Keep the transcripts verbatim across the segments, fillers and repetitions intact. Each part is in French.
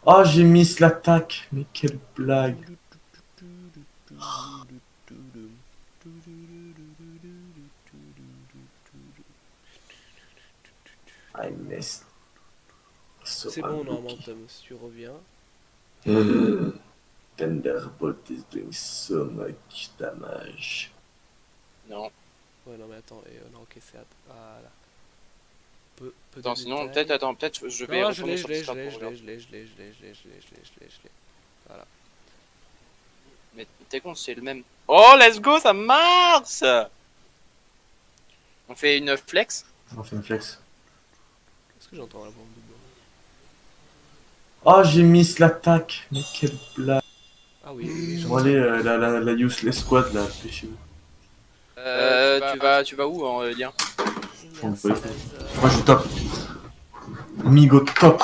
Oh, j'ai miss l'attaque. Mais quelle blague. I missed. C'est bon, normalement, Tom, si tu reviens. Mm. Thunderbolt is doing so much damage. Non. Ouais, non, mais attends, et, euh, non, ok, c'est. Voilà. Peu, peu Attends, de sinon, détails. peut-être, attends, peut-être je vais Non, je retourner l'ai, je sur l'ai, je Discord l'ai, pour je l'ai, regarder. je l'ai, je l'ai, je l'ai, je l'ai, je l'ai, je l'ai, je l'ai, je l'ai. Voilà. Mais t'es con, c'est le même. Oh, let's go, ça marche. On fait une flex. On fait une flex. Est-ce que j'entends la bombe double? Oh, j'ai miss l'attaque. Mais quelle blague. Ah oui, oui, oui, Bon, allez, euh, la, la, la useless squad là, dépêchez-vous. Euh, tu vas, tu vas où en euh, lien? Moi je suis top. Migo top.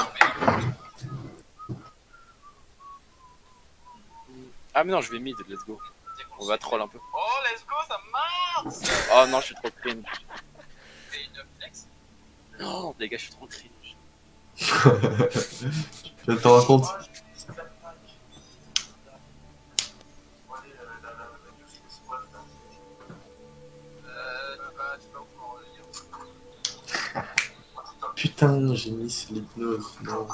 Ah mais non, je vais mid, let's go. On va troll un peu. Oh, let's go, ça marche. Oh non, je suis trop cringe. Non, les gars, je suis trop cringe. Je te rends compte. Putain, j'ai mis l'hypnose. Non.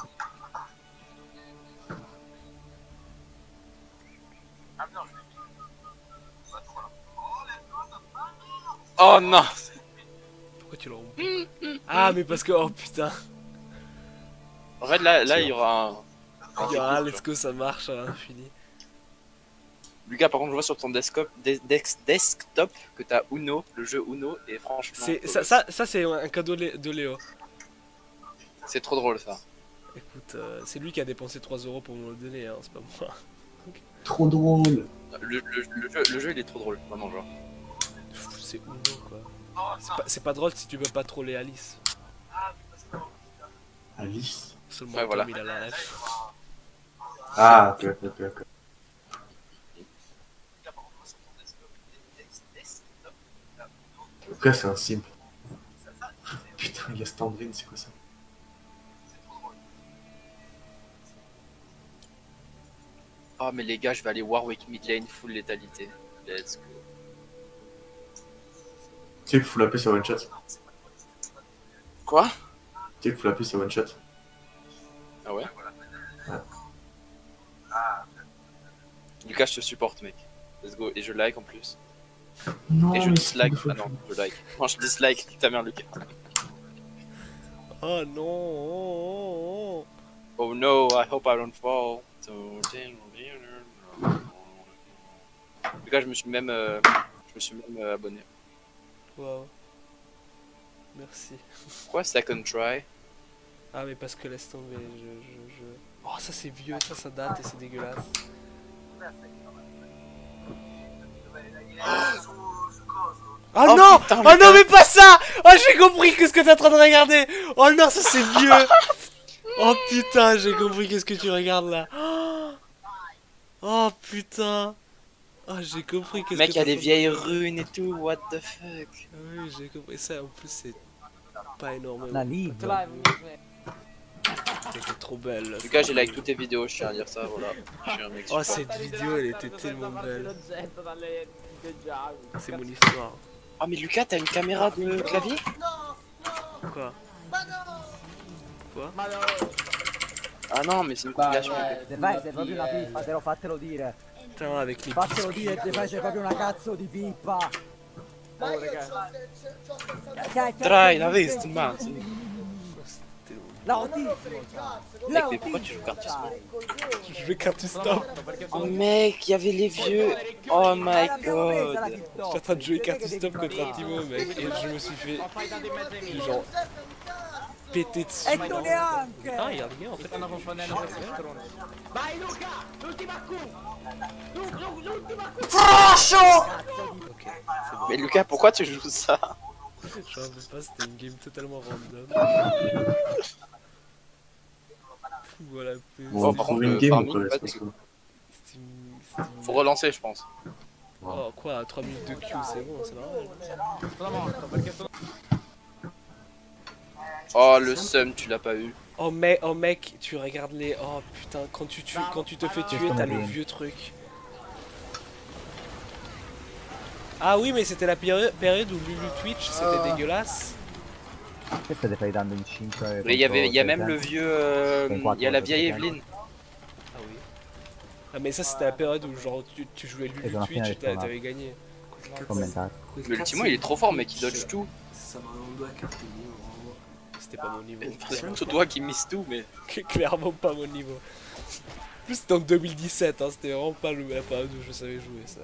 Oh non. Pourquoi tu le romps? Ah, mais parce que. Oh putain. En fait, là, là il y aura un. Ah, let's go, ça marche à l'infini. Lucas, par contre, je vois sur ton desktop, des- dex- desktop que t'as Uno, le jeu Uno, et franchement. C'est ça, ça, ça c'est un cadeau Lé- de Léo. C'est trop drôle ça. Écoute, euh, c'est lui qui a dépensé trois euros pour me le donner, hein, c'est pas moi. Trop drôle. Le, le, le jeu, le jeu il est trop drôle, vraiment, genre. Pff, c'est Uno quoi. C'est pas, c'est pas drôle si tu veux pas troller Alice. Alice. Seulement Ouais, Tom, voilà. il a la ref. Ah, ok, ok, ok. ok. Ok, c'est un simple. Putain, il y a Standrine, c'est quoi ça? Oh, mais les gars, je vais aller Warwick mid lane full létalité. Let's go. Tu sais qu'il faut l'appeler sa one shot. Quoi? Tu sais qu'il faut l'appeler sa one shot. Ah ouais? Ouais. Lucas, je te supporte, mec. Let's go. Et je like en plus. Non, Et je mais dislike. c'est- Ah non, je like. Non, je dislike. Nique ta mère, Lucas. Oh non, oh, oh, Oh no, I hope I don't fall. Lucas, je me suis même, euh, je me suis même euh, abonné. oh. Wow. Merci. Quoi, second try? Ah mais parce que laisse tomber, je, je, je... Oh ça c'est vieux, ça ça date et c'est dégueulasse. Oh, Oh, non putain, Oh Lucas. non mais pas ça. Oh j'ai compris qu'est-ce que t'es en train de regarder. Oh non ça c'est vieux. Oh putain j'ai compris qu'est-ce que tu regardes là. Oh putain. Oh j'ai compris qu'est-ce que Mec, il y a t'es en des train de vieilles regarder. runes et tout, what the fuck? Ah oui j'ai compris ça en plus c'est pas énormément. La livre. C'était trop belle. Lucas, j'ai like toutes tes vidéos, je tiens à dire ça, voilà. Je suis un mec Oh super. cette vidéo elle était tellement belle. C'est mon histoire. Oh mais Lucas, t'as une caméra de clavier? Quoi? Quoi? Ah non, mais c'est une compilation. Se fai sei proprio una pippa, te lo fatelo dire. Putain avec les Fatelo biscuits. dire, te fai sei proprio una cazzo di pippa. Ma io c'ho se- c'ho sessanta Dai, la veste, mazzo. L'autista. Mec, mais pourquoi tu joues carte sport? Je vais carte stop. Oh mec, il y avait les vieux. Oh my god. J'étais en train de jouer carte stop contre un Timo mec et je me suis fait genre péter dessus. E tu neanche. Ah y'a rien en fait. Ok, c'est bon. Mais Lucas, pourquoi tu joues ça? Je rappelle pas, c'était une game totalement random. Voilà. Bon, on par trouve contre, une le game ou farming, quoi? pas C'est parce dégueu. que- C'était une- c'était une- Faut relancer, je pense. Oh quoi, trois minutes de Q, c'est bon, c'est normal. Oh, le seum, tu l'as pas eu. Oh mec, oh mec, tu regardes les... Oh putain, quand tu, tues, quand tu te fais tuer, t'as le vieux truc. Ah oui, mais c'était la péri- période où Lulu Twitch, c'était dégueulasse. Questo ti fai dando in cinque. Mais il y avait, il y a même le vieux, euh, il y a la vieille Evelyne. Ah oui. Ah mais ça c'était la période où genre tu, tu jouais Lulu Et dans la Twitch finale, et t'a- il faut t'avais gagné. Commentato. Mais le Timon il est trop fort, mec, il dodge tout. Ça va en doigt cartonner, vraiment. C'était pas mon niveau. C'est plutôt toi qui mise tout, mais. Clairement pas mon niveau. En plus c'était en deux mille dix-sept, hein, c'était vraiment pas le- la période où je savais jouer ça.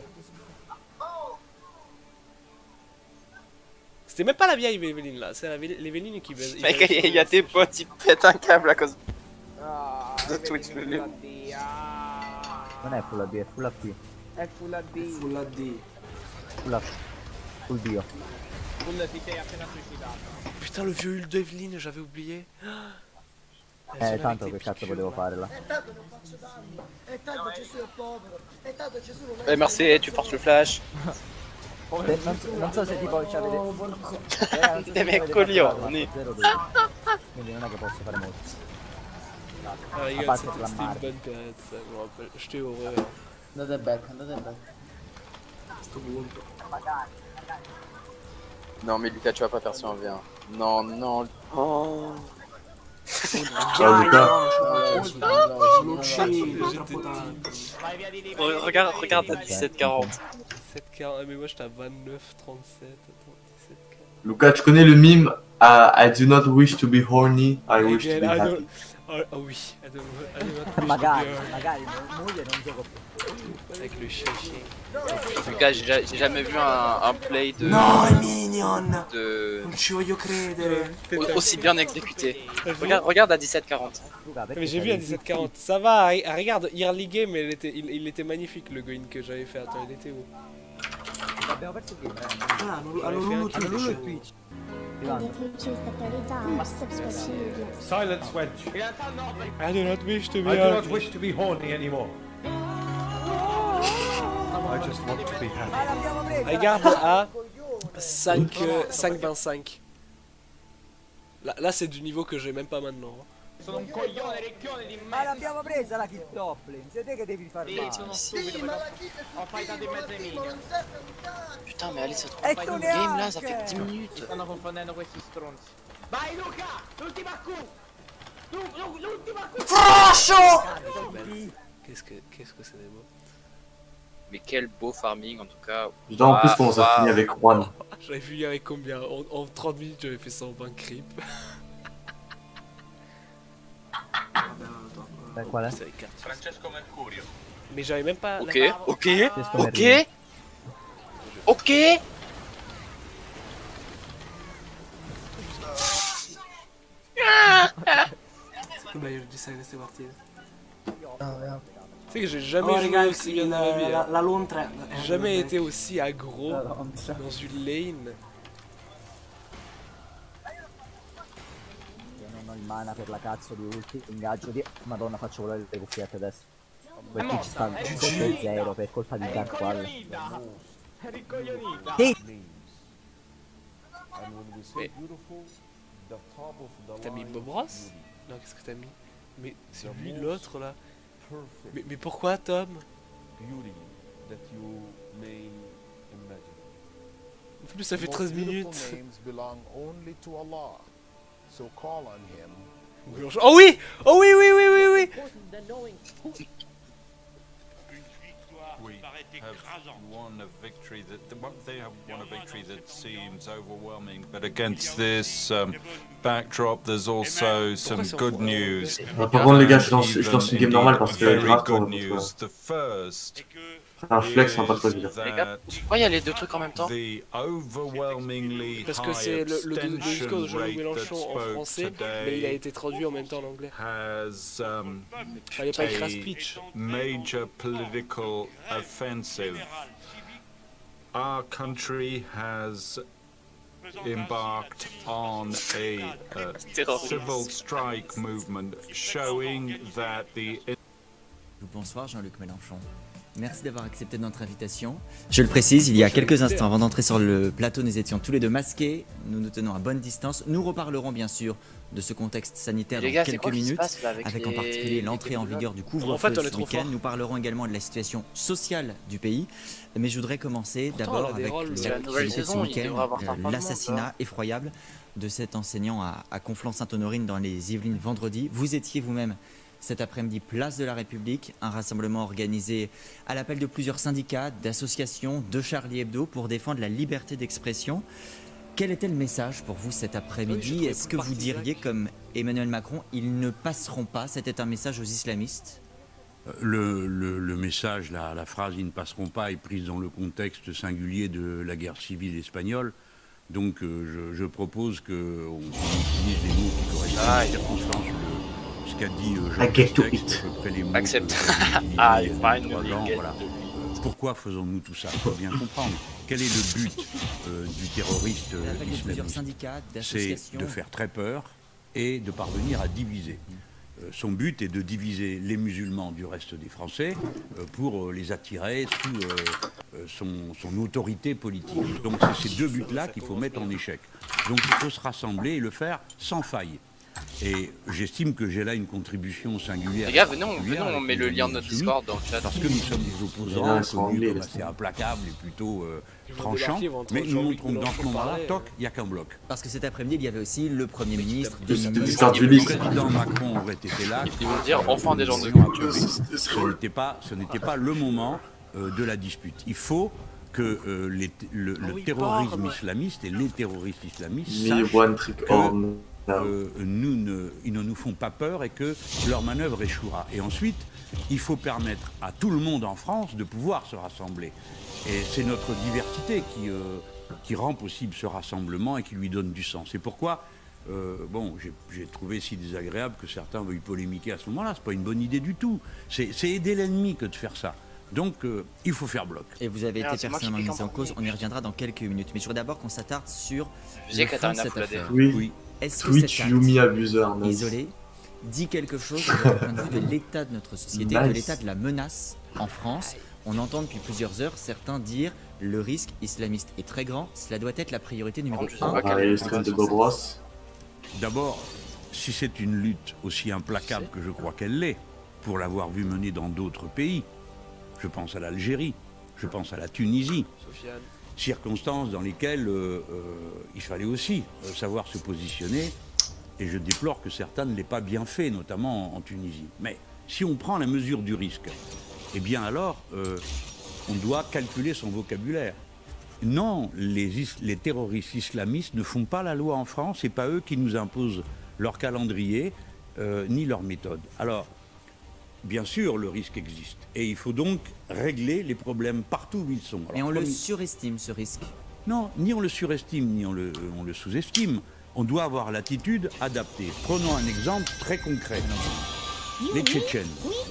C'était même pas la vieille Evelyne là, c'est la vé- l'Evelyne qui baise. Mec, il y a tes potes, ils pètent un câble à cause Ah, de Twitch. Full H D, ah. Non è Full H D, è Full H P. È Full H D. Full H D. Full H. Full Dio. Full ti sei appena suicidato. Putain le vieux Hul d'Evelyne, j'avais oublié. Elle Eh, sonnait tanto avec che des cazzo piqûres. potevo fare là? E tanto non faccio danni, e tanto Gesù è povero, e tanto Gesù non è... Eh, merci, tu forces le flash. Eh, non, so- non so se tipo ci avete... Oh, porco. Eh, non so se Dei ci avete coglioni. fatto la zero due. Quindi non è che posso fare molto. Ah, A regarde, parte c'était la c'était une mare. bonne période ça, je me rappelle. J'étais heureux. Andate back, andate back. Sto punto. Non, mais Lucas, tu vas pas faire ça en V un. Non, non. Oh. Ciao Luca. Non uccidi, troppo tanto. Vai via di lì. Re- Regarde, regarde à dix-sept quarante. dix-sept quarante, mais moi j'étais à vingt-neuf trente-sept. Attends, dix-sept quarante. Luca, tu connais le mime uh, I do not wish to be horny, I wish to Again, be I happy. don't- Oh, oh oui, I don't- I don't want to be Magari, here. magari, mo- moglie non gioco più. Avec le chien chien. Lucas, j'ai ja- j'ai jamais vu un, un play de. No, è minion! de... Non ci voglio credere. au- aussi bien exécuté. Regarde, regarde à dix-sept quarante. Luca, perché Mais j'ai sei vu à lì? dix-sept quarante. Ça va, re- regarde, Early Game, il était, il, il était magnifique le going que j'avais fait. Attends, il était où? Abbiamo perso il game, eh. Ah, hanno, hanno Lulu Hanno Lulu e Twitch. Twitch. And Arrivando. if you choose the thirty dollars subscription, Silence, wench. In realtà no, perché I do not wish to be I do not happy. wish to be horny anymore. I just want to be happy. Ma l'abbiamo presa! Regarde à cinq, euh, cinq vingt-cinq. Là, là c'est du niveau que j'ai même pas maintenant. hein. sono un coglione ricchione di Ma merda. l'abbiamo presa la kill top lane, sei te che devi far Sì, male. sono Sì, stupido ma perché la kill è sul ho fightato in primo, mezzo ai primo, minion. non serve un cazzo! Putain, mais allez, ça trop E pas tu le game là, ça neanche! fait dix minutes. stanno confondendo questi stronzi. Vai Luca! L'ultima Q! Lu- lu- L'ultima Q! Cazzo di B. Qu'est-ce que qu'est-ce que c'est des mots? Mais quel beau farming en tout cas. Putain, en plus, Ah, comment ça ah. finit avec Juan. J'avais vu avec combien? En, en trente minutes j'avais fait cent vingt creep. Beh, qual è? C'est avec carte. Mais j'avais même pas. Ok, la- ok, Francesco ok, Merlini. ok. Che meglio registrare queste partite. Tu sais que j'ai jamais Oh, joué ragazzi, aussi bien dans ma vie. la, hein. la Lone tre. J'ai jamais été aussi aggro dans une lane. Io non ho il mana per la cazzo di ulti, ingaggio di... Madonna, faccio volare le cuffiette adesso. Quel È Twitch sta morta, è sotto ricoglionita. zero per colpa di È Dark Wall. ricoglionita! È ricoglionita! Sì! Mais t'as mis Bob Ross? Non, qu'est-ce que t'as mis? Mais c'est lui l'autre là. Mais, mais pourquoi Tom? En plus ça fait treize minutes. Oh oui! Oh oui oui oui oui oui! We have won a victory that they have won a victory that seems overwhelming, but against this um, backdrop, there's also some good news. Par contre, les gars, je lance, je lance une game normale parce que Very grave, good on news. The first faire un flex, on va pas trop évident. Les gars, pourquoi il y a les deux trucs en même temps? the overwhelmingly Parce que high c'est le, le, le discours de abstention Jean-Luc rate that Mélenchon en spoke français, mais il a today été traduit en même temps en anglais. has um, Fallait pas écrire a speech. major political offensive. Our country has embarked on a uh, civil strike movement showing that the Bonsoir Jean-Luc Mélenchon. Merci d'avoir accepté notre invitation. Je le précise, il y a quelques instants avant d'entrer sur le plateau, nous étions tous les deux masqués. Nous nous tenons à bonne distance. Nous reparlerons bien sûr de ce contexte sanitaire Les dans gars, c'est quelques quoi qui se minutes, passe, là, avec avec en les- particulier l'entrée les en Pokémon vigueur du En couvre-feu fait, on est ce trop week-end. fort. Nous parlerons également de la situation sociale du pays. Mais je voudrais commencer Pourtant, d'abord on a des avec rôles, c'est la nouvelle l'actualité de ce saison, il week-end, devrait avoir euh, un peu de monde, l'assassinat effroyable de cet enseignant à, à Conflans-Sainte-Honorine dans les Yvelines vendredi. Vous étiez vous-même cet après-midi place de la République, un rassemblement organisé à l'appel de plusieurs syndicats, d'associations, de Charlie Hebdo pour défendre la liberté d'expression. Quel était le message pour vous cet Oui, j'ai après-midi? trouvé Est-ce que plus vous partisan. diriez comme Emmanuel Macron, ils ne passeront pas? C'était un message aux islamistes? Le, le- le message, la, la phrase « ils ne passeront pas » est prise dans le contexte singulier de la guerre civile espagnole. Donc euh, je, je propose qu'on utilise les mots qui correspondent Ah, aux circonstances. Le- ce qu'a dit euh, Jean I get to Castex, it. c'est à peu près les mots Accept. que j'avais utilisés I il y a trois finally ans, get voilà. to it. Euh, Pourquoi faisons-nous tout ça? Il faut bien comprendre. Quel est le but euh, du terroriste À euh, l'appel de plusieurs islamiste? syndicats, C'est d'associations. de faire très peur et de parvenir à diviser. Euh, son but est de diviser les musulmans du reste des Français euh, pour euh, les attirer sous euh, euh, son, son autorité politique. Donc c'est ces deux buts-là qu'il faut mettre en échec. Donc il faut se rassembler et le faire sans faille. Et j'estime que j'ai là une contribution singulière. Les gars, venez, on, particulière venez, on avec met le les lien de notre Insoumis, Discord dans le chat. parce que nous sommes des Les opposants nains sont connus anglais, comme laisse assez tomber. implacables et plutôt euh, Ils vont tranchants. débarquer, ils vont entendre Mais nous Jean-Luc montrons que dans ce Mélenchon moment-là, parler. toc, il n'y a qu'un bloc. Parce que cet après-midi, il y avait aussi le Premier ministre, de des sa ministres. Discord Le Ulysse. président Macron aurait été là. Ils vont dire enfin des gens de nous aurions culture. appelé. Ce n'était pas, ce n'était pas le moment euh, de la dispute. Il faut que euh, les- le, le oui, terrorisme parle. islamiste et les terroristes islamistes Me sachent one trick que, or no. euh, nous ne, ils ne nous font pas peur et que leur manœuvre échouera. Et ensuite, il faut permettre à tout le monde en France de pouvoir se rassembler. Et c'est notre diversité qui, euh, qui rend possible ce rassemblement et qui lui donne du sens. C'est pourquoi, euh, bon, j'ai j'ai trouvé si désagréable que certains veuillent polémiquer à ce moment-là. C'est pas une bonne idée du tout. C'est c'est aider l'ennemi que de faire ça. Donc, euh, il faut faire bloc. Et vous avez Merde, été c'est moi qui personnellement pique mis en en cause, premier. on y reviendra dans quelques minutes. Mais je voudrais d'abord qu'on s'attarde sur Je disais le que fond de Katarina cette Flader. affaire. Oui. Oui. Est-ce que Twitch cet Yumi acte abuseur. nice. isolé dit quelque chose de votre point de vue de l'état de notre société, de Nice. l'état de la menace en France? On entend depuis plusieurs heures certains dire le risque islamiste est très grand, cela doit être la priorité numéro Je sais un. pas Ah, quel- les streams de Bob Ross. D'abord, si c'est une lutte aussi implacable que je crois qu'elle l'est, pour l'avoir vu mener dans d'autres pays, je pense à l'Algérie, je pense à la Tunisie, Sofiane. circonstances dans lesquelles euh, euh, il fallait aussi euh, savoir se positionner, et je déplore que certains ne l'aient pas bien fait, notamment en, en Tunisie. Mais si on prend la mesure du risque, eh bien alors, euh, on doit calculer son vocabulaire. Non, les, is- les terroristes islamistes ne font pas la loi en France, c'est pas eux qui nous imposent leur calendrier, euh, ni leur méthode. Alors, bien sûr, le risque existe, et il faut donc régler les problèmes partout où ils sont. Alors, Et on le premier- surestime ce risque. non, ni on le surestime, ni on le, on le sous-estime. On doit avoir l'attitude adaptée. Prenons un exemple très concret. Les Tchétchènes.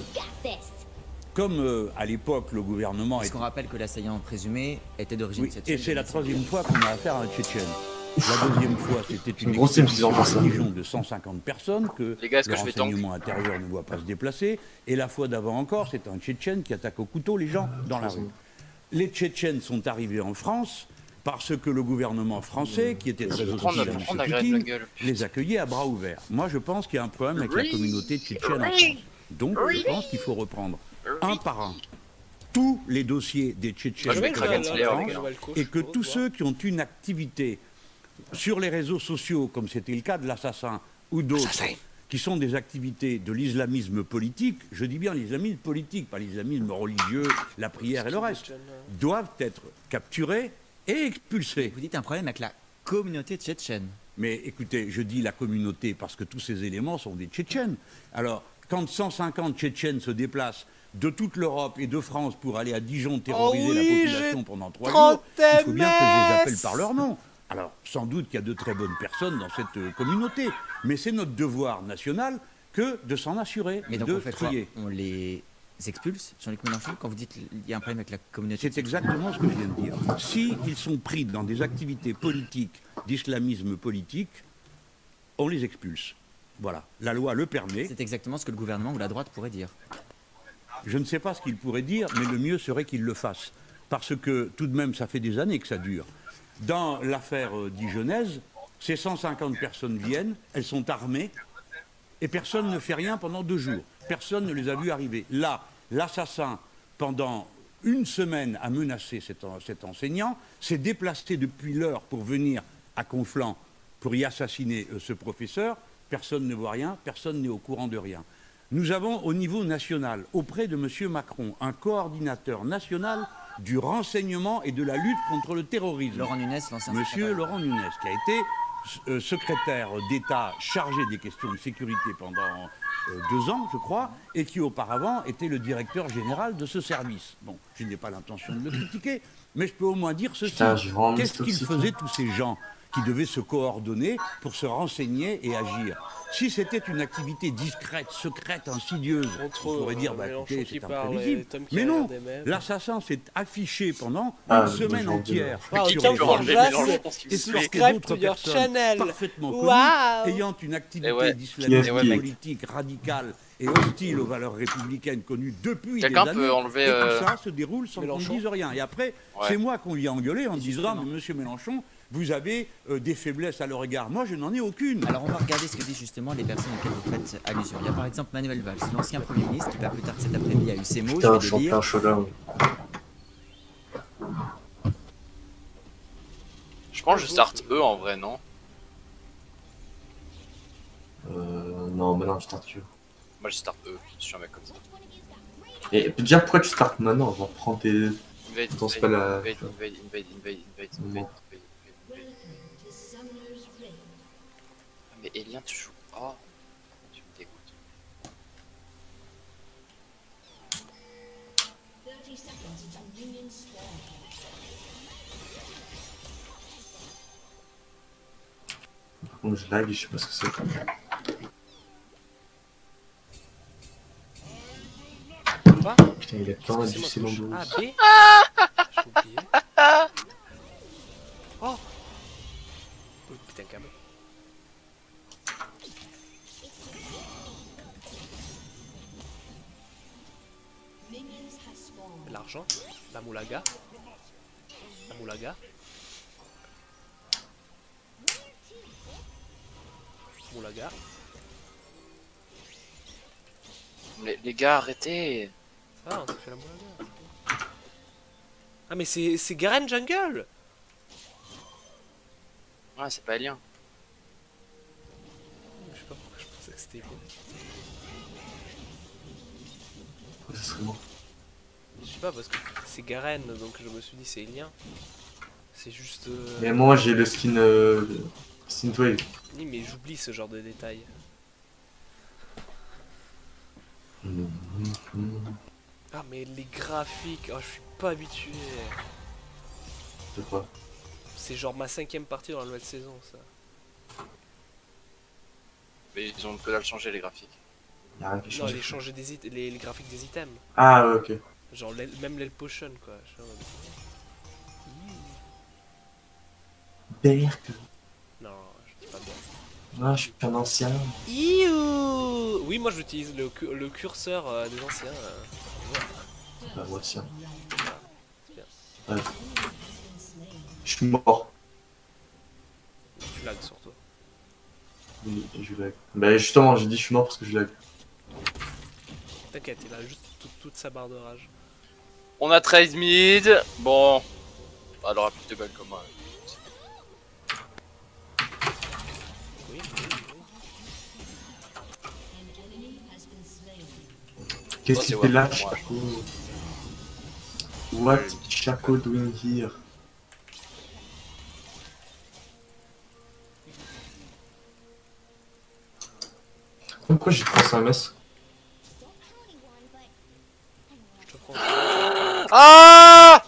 Comme euh, à l'époque, le gouvernement Parce était... qu'on rappelle que l'assaillant présumé était d'origine Oui, tchétchène. et c'est la troisième fois qu'on a affaire à un Tchétchène. La deuxième fois, c'était une Une grosse team, expédition s'ils en font ça. de Dijon de cent cinquante personnes que Les gars, est-ce le que je vais tank renseignement intérieur ne voit pas se déplacer. Et la fois d'avant encore, c'est un Tchétchène qui attaque au couteau les gens dans la rue. Les Tchétchènes sont arrivés en France parce que le gouvernement français, qui était très Faut prendre- hostile à faut M. prendre la graine de la Poutine, gueule. les accueillait à bras ouverts. Moi, je pense qu'il y a un problème avec la communauté tchétchène en France. Donc, je pense qu'il faut reprendre un par un tous les dossiers des Tchétchènes Ah, je vais qui le sont regarder, en les France, gars. et que tous ceux qui ont une activité sur les réseaux sociaux, comme c'était le cas de l'assassin ou d'autres, qui sont des activités de l'islamisme politique, je dis bien l'islamisme politique, pas l'islamisme religieux, la prière et le reste, doivent être capturés et expulsés. Vous dites un problème avec la communauté tchétchène. Mais écoutez, je dis la communauté parce que tous ces éléments sont des Tchétchènes. Alors, quand cent cinquante Tchétchènes se déplacent de toute l'Europe et de France pour aller à Dijon terroriser Oh oui, la j'ai population pendant trois trop jours, il faut bien que je les aimé. appelle par leur nom. Alors, sans doute qu'il y a de très bonnes personnes dans cette euh, communauté, mais c'est notre devoir national que de s'en assurer, Mais donc de on fait quoi? trier. On les expulse, Jean-Luc Mélenchon, quand vous dites qu'il y a un problème avec la communauté C'est exactement ce que je viens de dire. Si ils sont pris dans des activités politiques, d'islamisme politique, on les expulse. Voilà, la loi le permet. C'est exactement ce que le gouvernement ou la droite pourrait dire. je ne sais pas ce qu'il pourrait dire, mais le mieux serait qu'il le fasse. Parce que tout de même, ça fait des années que ça dure. Dans l'affaire euh, dijonnaise, ces cent cinquante personnes viennent, elles sont armées, et personne ne fait rien pendant deux jours. Personne ne les a vus arriver. Là, l'assassin, pendant une semaine, a menacé cet, cet enseignant, s'est déplacé depuis l'heure pour venir à Conflans pour y assassiner euh, ce professeur. Personne ne voit rien, personne n'est au courant de rien. Nous avons au niveau national, auprès de M. Macron, un coordinateur national du renseignement et de la lutte contre le terrorisme. Laurent Nunez, l'ancien Monsieur Laurent Nunez, qui a été euh, secrétaire d'État chargé des questions de sécurité pendant euh, deux ans, je crois, et qui auparavant était le directeur général de ce service. Bon, je n'ai pas l'intention de le critiquer, mais je peux au moins dire ceci. Qu'est-ce qu'ils faisaient tous ces gens qui devaient se coordonner pour se renseigner et agir? Si c'était une activité discrète, secrète, insidieuse, Entre on pourrait euh, dire, bah, Mélenchon écoutez, qui c'est parle imprévisible. et Tom qui Mais a non, l'air des mêmes. l'assassin s'est affiché pendant Ah, une semaine bonjour, entière Wow, sur Tom les Forjas, réseaux c'est- et subscribe sur d'autres to your personnes channel. parfaitement Wow. connues, ayant une activité Eh ouais. d'islamisme Qui est-ce qui est politique radicale et hostile aux valeurs républicaines connues depuis des Quelqu'un années. peut enlever, Et euh, tout ça se déroule sans qu'on Mélenchon. ne dise rien. Et après, Ouais. c'est moi qu'on lui a engueulé en disant, mais monsieur Mélenchon, vous avez euh, des faiblesses à leur égard. Moi, je n'en ai aucune. Alors on va regarder ce que disent justement les personnes auxquelles vous faites allusion. Il y a par exemple Manuel Valls, l'ancien Premier ministre, qui pas plus tard cet après-midi a eu ces mots, Putain, je vais les champion lire. chaud Je pense que je start E en vrai, non? Euh, non, mais non, je starte que. Moi je start E, je suis un mec comme ça. Et déjà, pourquoi tu startes maintenant? On va prendre tes. Invade, Ton spell à. invade, invade, invade, invade, invade, invade, invade, invade. Ah, mais Elien, tu joues. Oh, tu me dégoûtes. Par contre, je lag, je sais pas ce que c'est. Quoi? Putain, il a plein Est-ce que du c'est moi que je- cylindre. Ah, B. J'ai oublié. Oh. Oh, putain, câble. L'argent, la moulaga, la moulaga. Moulaga. Les, les gars, arrêtez! Ah, on s'est fait la moulaga. Ah, mais c'est c'est Garen Jungle! Ouais, c'est pas Elien. Je sais pas pourquoi je pensais que c'était lui. Pourquoi ça serait moi? Je sais pas, parce que c'est Garen, donc je me suis dit c'est Elien. C'est juste. Euh... Mais moi, j'ai le skin. Euh... Synthwave. Oui, mais j'oublie ce genre de détails. Ah, mais les graphiques, oh, je suis pas habitué. De quoi? C'est genre ma cinquième partie dans la nouvelle saison, ça. Mais ils ont que dalle changer les graphiques. Y'a rien qui Non, change. les, changer des it- les, les graphiques des items. Ah, ouais, ok. Genre l'aile- même l'aile potion, quoi. Je suis en mode- Berk. Non, je dis pas bien. Ah, je suis un ancien. Iouh. Oui, moi j'utilise le, cu- le curseur euh, des anciens. euh. Bah, moi aussi. hein. Bien. Ouais. Je suis mort. Tu lag sur toi. Oui, je lag. Bah, justement, j'ai dit je suis mort parce que je lag. T'inquiète, il a juste tout- toute sa barre de rage. On a treize mid. Bon. Bah, elle aura plus de balles que moi. Oui, oui, oui. Qu'est-ce Oh, qu'il c'est fait là, Warcraft, moi. Chaco? What Chaco doing here? Pourquoi j'ai pris un mess? Je te prends. Ah!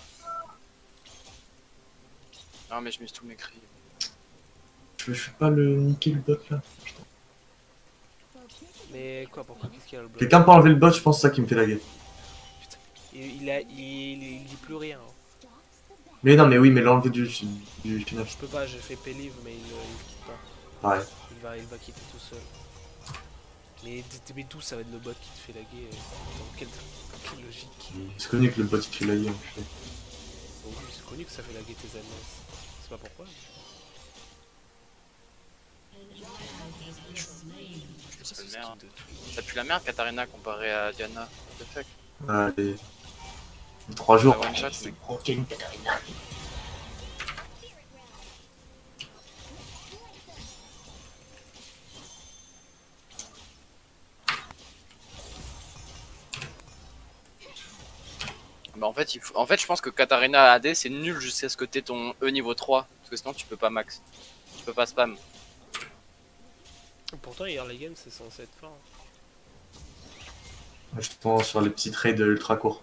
Non, mais je mets tout mes cris. Je fais pas le niquer le bot là. Mais quoi, pourquoi? Qu'est-ce qu'il y a le bloc? Quelqu'un peut enlever le bot, je pense que c'est ça qui me fait laguer. Il, il a. Il, il dit plus rien. hein. Mais non, mais oui, mais l'enlever du, du tunnel. Je peux pas, j'ai fait P-Live, mais il, euh, il quitte pas. Pareil. Il va, il va quitter tout seul. Mais T B douze ça va être le bot qui te fait laguer. euh, Dans quelle, dans quelle logique? C'est connu que le bot il fait la gueule. Bon, oui, c'est connu que ça fait laguer tes alliances. C'est pas pourquoi. C'est le merde. Ça pue la merde Katarina comparé à Diana. What the fuck? Allez. Trois jours. La one shot, mec. Ok, Katarina. Bah en fait, il faut... en fait, je pense que Katarina A D c'est nul jusqu'à ce que t'aies ton E niveau trois. Parce que sinon tu peux pas max. Tu peux pas spam. Pourtant, hier les games c'est censé être fort. Je pense sur les petits trades ultra courts.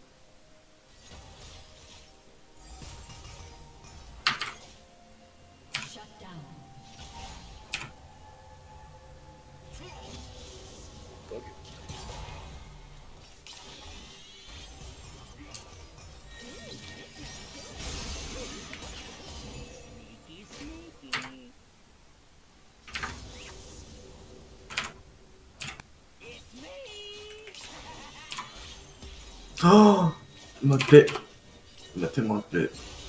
Oh, mode play. Il a tellement de play.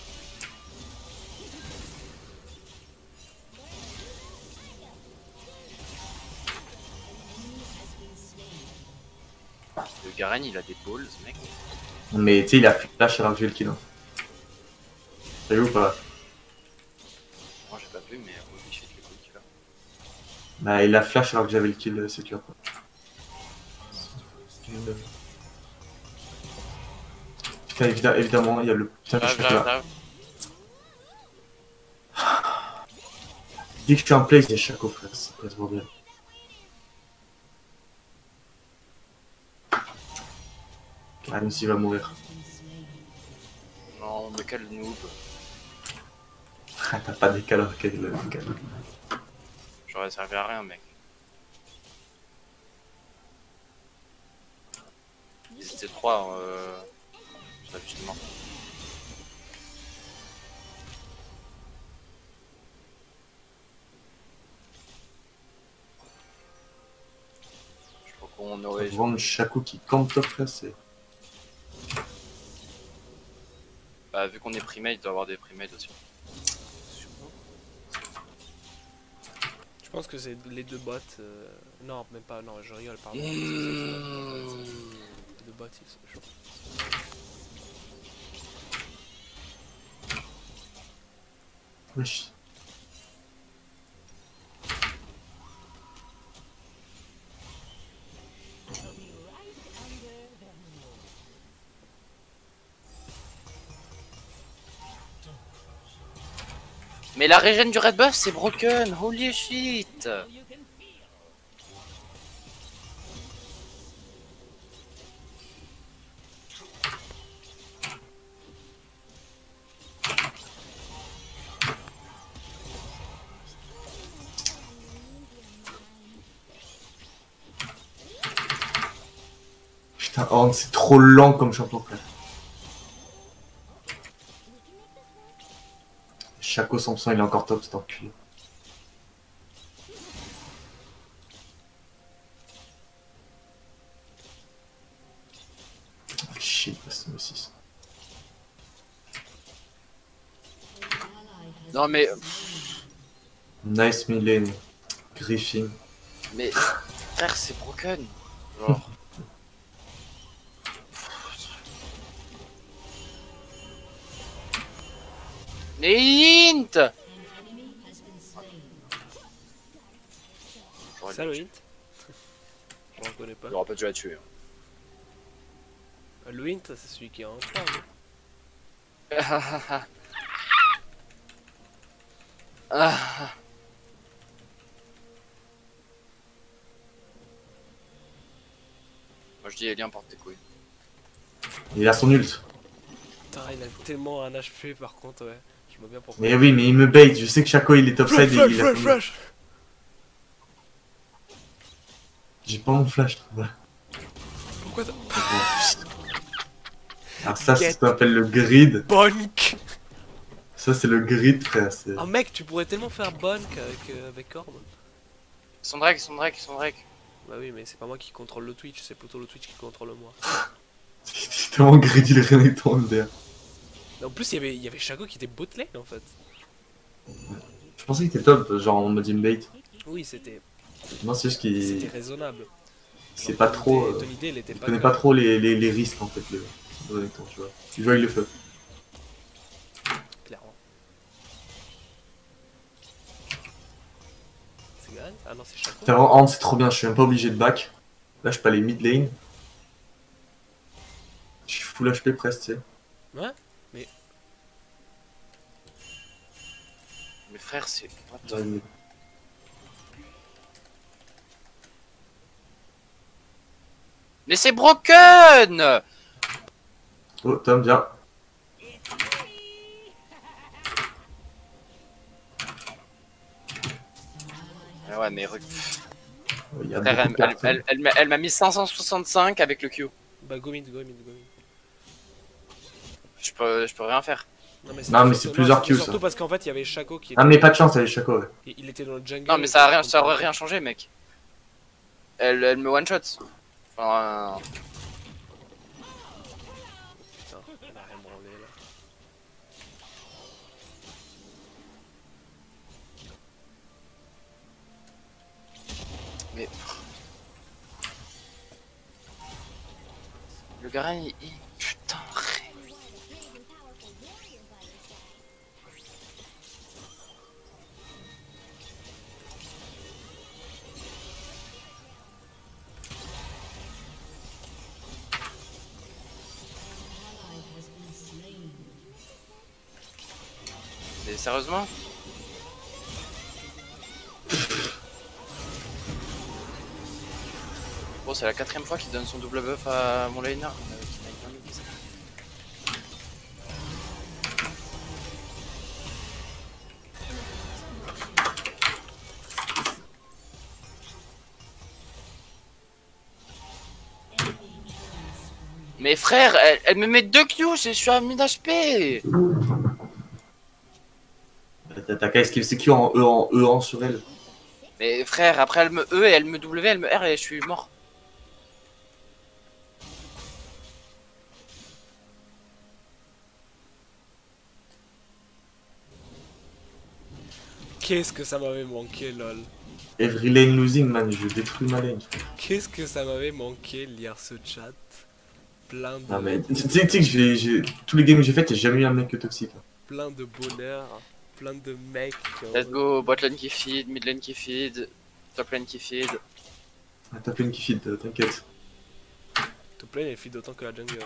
Le Garen il a des balls, mec. Mais tu sais, il a fait flash alors que j'ai le kill. Hein. T'as vu ou pas? Moi j'ai pas vu, mais holy shit, le coup qu'il a. Bah, il a flash alors que j'avais le kill, euh, c'est sûr. Quoi. Putain, évidemment, évidemment, il y a le. Putain, je Grave, suis grave, là. grave. Dès que je suis en play, c'est Shaco, frère. C'est pas ce bordel. Ah, même s'il va mourir. Non, mais quel noob. Ah, t'as pas des calors, quel gars. J'aurais servi à rien, mec. Ils étaient trois, euh... justement. Je crois qu'on aurait... Vendre Shaco qui campe top, frère, c'est... Bah, vu qu'on est primate, il doit y avoir des primates aussi. Je pense que c'est les deux bots. Euh... Non, même pas, non, je rigole, pardon. Mmh. Les deux bots, ils sont chauds. Wesh. Mais la régène du red buff c'est broken, holy shit. Putain, Horn, c'est trop lent comme champion, frère. Shaco Samson, il est encore top, c'est enculé. Oh, shit, c'est le six. Non mais... Nice Millen, Griffin. Mais... Frère, c'est broken. Genre... Mais int. Ça le hint? Je ne reconnais pas. Il aura pas dû la tuer. Le hint, c'est celui qui est en trois. Ah. Moi je dis Elien porte tes couilles. Il a son ult. Putain, il a tellement un H P par contre, ouais. Je vois bien pourquoi. Mais oui, mais il me bait, je sais que Shaco il est topside et il a flash, flash. J'ai pas mon flash, voilà. Pourquoi t'as... Alors ça, ça s'appelle le grid. Bonk. Ça c'est le grid, frère. Ah mec, tu pourrais tellement faire bonk avec, euh, avec Orb. Ils sont drag, ils sont drag, ils sont drag. Bah oui, mais c'est pas moi qui contrôle le Twitch, c'est plutôt le Twitch qui contrôle moi. C'est tellement greedy le René avec ton M D R. En plus, il y avait, il y avait Shaco qui était bot lane en fait. Je pensais qu'il était top, genre en mode imbait. Oui, c'était. Non, c'est juste qu'il. C'était raisonnable. C'est pas trop. Ton idée, elle était Il pas. connaît pas trop les, les, les risques en fait, le Renekton, tu vois. Il joue avec le feu. Clairement. C'est Garen? Ah non, c'est Shaco. T'as vraiment, c'est trop bien, je suis même pas obligé de back. Là, je peux aller mid lane. Je suis full H P presque, tu sais. Ouais, mais. Mais frère, c'est. J'arrive. Mais c'est broken! Oh, Tom, viens. Ah ouais, mais. Il y a Frère, beaucoup elle, de elle, personnes. elle, elle m'a- elle m'a mis cinq cent soixante-cinq avec le Q. Bah, go mid, go mid, go mid. Je peux, je peux rien faire. Non, mais Non, mais surtout- c'est plusieurs c'était Q, ça. Surtout parce qu'en fait, il y avait Shaco qui était. Ah, mais pas de chance avec Shaco, ouais. Il il était dans le jungle. Non, mais ça, a rien, ça aurait rien changé, mec. Elle, elle me one-shot. Enfin. Putain, elle a rien branlé là. Mais. Le Garen, il. il- Putain, ré- Mais sérieusement? Bon, c'est la quatrième fois qu'il donne son double buff à mon laner. euh, qui m'a bien mis ça. Mais frère, elle, elle me met deux Q, je suis à mille H P. T'as t'as qu'à esquiver ses Q en E en E en sur elle. Mais frère, après elle me E et elle me W, elle me R et je suis mort. Qu'est-ce que ça m'avait manqué, lol. Every lane losing, man, je détruis ma lane. Qu'est-ce que ça m'avait manqué lire ce chat. Plein de. Non, mais tu sais tu sais que j'ai- j'ai- tous les games que j'ai fait, j'ai jamais eu un mec toxique. Plein de bonheur. Plein de mecs. euh, Let's go, bot lane qui feed, mid lane qui feed, top lane qui feed. Ah, t'as plein qui feed, euh, t'inquiète. Top lane elle feed autant que la jungle.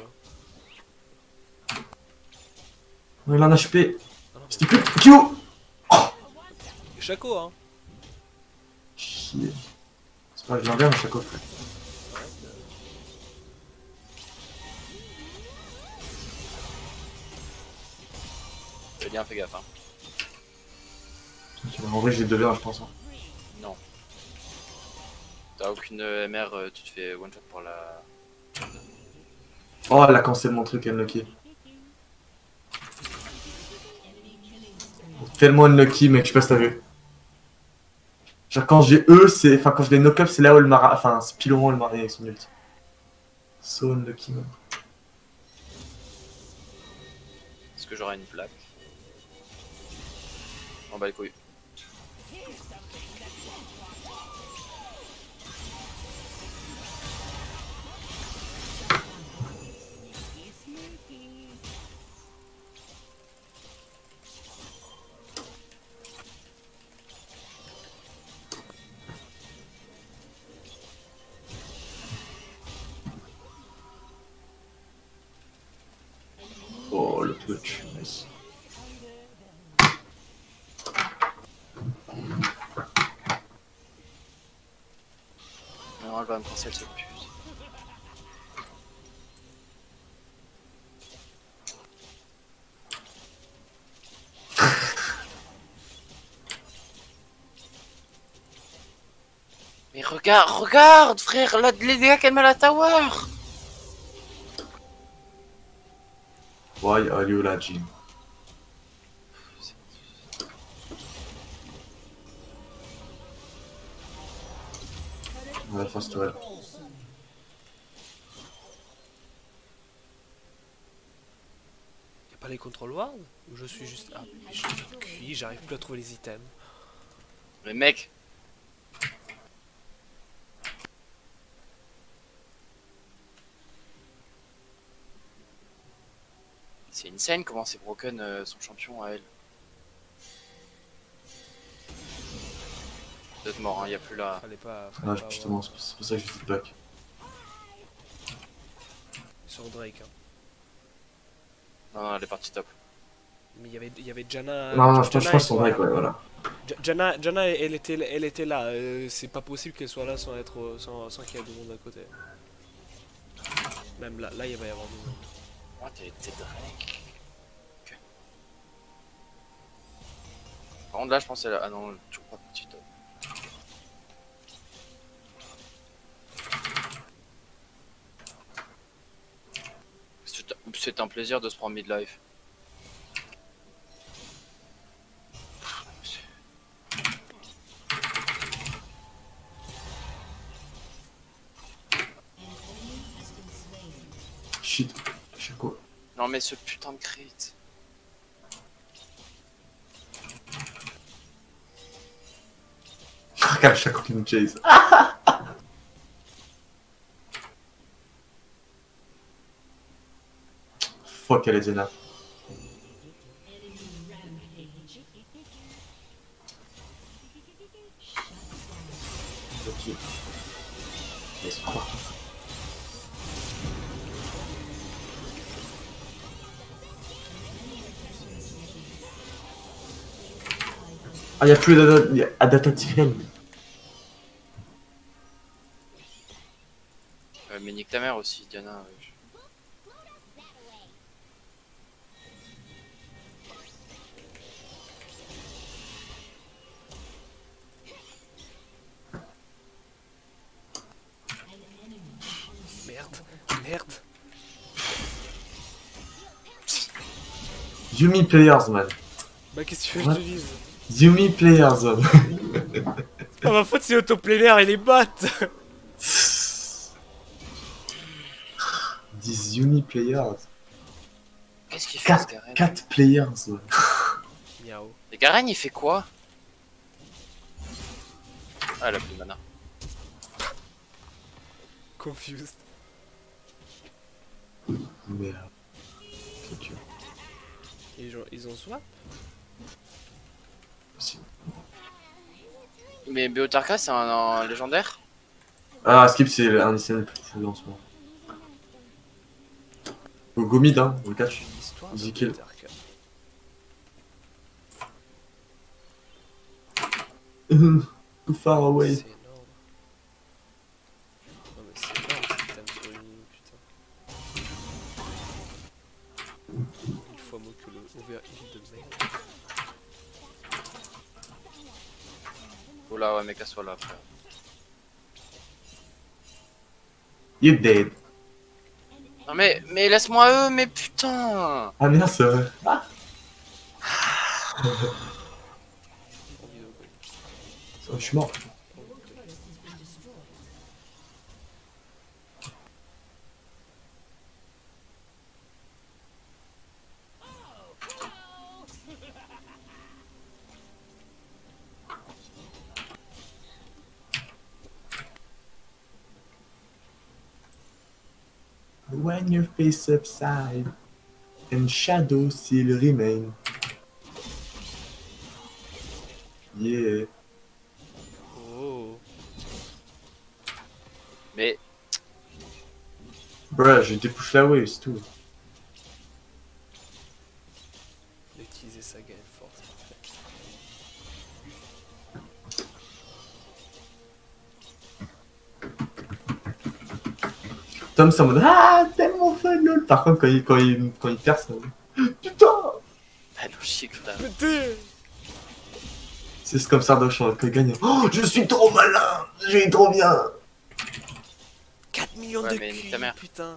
On est là en H P. Ah non, C'était plus Q. mais... Shaco, hein. Chier. C'est pas grave, j'en à chaque fois. J'ai bien fait gaffe, hein. En vrai, j'ai deux verres, je pense. Hein. Non. T'as aucune M R, euh, tu te fais one shot pour la. Oh, elle a cancel mon truc unlucky. Tellement unlucky, mec, je sais pas si t'as vu. Genre, quand j'ai E, c'est. Enfin, quand je les knock-up, c'est là où elle m'a. Enfin, c'est pile au moment où elle m'a rien avec son ult. So unlucky, man. Est-ce que j'aurai une plaque? On bat les couilles. Oh, le clutch, nice. Non, elle va me cancel cette pute. Mais regarde, regarde, frère, là, les dégâts qu'elle met à la tower. Why are you lagging? On va faire ce tour. Y'a pas les contrôles ward? Ou je suis juste. Ah, je suis cuit, j'arrive plus à trouver les items. Mais mec. C'est insane comment c'est broken euh, son champion à elle. Peut-être mort, hein, y a plus la. Fallait pas. Fallait Ah, pas justement, c'est pour ça que je suis back. sur Drake. Hein. Non, non, elle est partie top. Mais il y avait, il y avait Janna. Non, non, je Janna pense que c'est et vrai, quoi. ouais, voilà. Ja- Janna, Janna, elle était, elle était là. Euh, c'est pas possible qu'elle soit là sans être, sans, sans qu'il y ait du monde à côté. Même là, là, il va y avoir du monde. Ouais, t'es t'es Drake. Ok. Par contre, là, je pense qu'elle a. Ah non, toujours pas partie top. C'est un plaisir de se prendre midlife. Shit, Chaco. Non mais ce putain de crit. Regarde Chaco qui nous chase. Fuck, elle est Zena. Ok. Laisse croire. Ah, y'a plus d'adaptatif. Euh, mais nique ta mère aussi, Diana. Euh, je... Merde, merde. Yumi Players, man. Bah, qu'est-ce que tu veux que je te dise? Yumi Players. Pas ma faute, c'est autoplaner et les bots. dix Yumi Players. Qu'est-ce qu'il fait ce Garen? quatre players. Miao. Et Garen il fait quoi? Ah, elle a plus de mana. Confused. Merde. Ok. Ils ont, ils ont swap? Possible. Mais Beotarka c'est un, un légendaire? Ah, Skip, c'est un des scènes plus fou en ce moment. Au go mid, hein, on le catch. Histoire Easy de kill. Beotarka. Too far away. C'est énorme. Non mais c'est énorme cet item sur une ligne, putain. Mille fois mieux que le overheal de merde. Oh là, ouais, mais casse-toi là, frère. You dead. Non mais, mais laisse-moi eux, mais putain. Ah merde, c'est vrai. Ah. Oh, je suis mort. When your face upside and shadow still remain. Yeah. Oh. Mais. Bruh, j'ai dépush la wave, c'est tout. Utiliser sa gain force, parfait. Tom, c'est en mode ah, tellement fun, lol. Par contre, quand il, quand il, quand il perd, ça. Putain! Ah non, chic, frère. Putain! C'est comme ça, donc je suis en mode, quand il gagne. Oh, je suis trop malin! J'ai trop bien! quatre millions Ouais, de mais Q, ta mère. putain!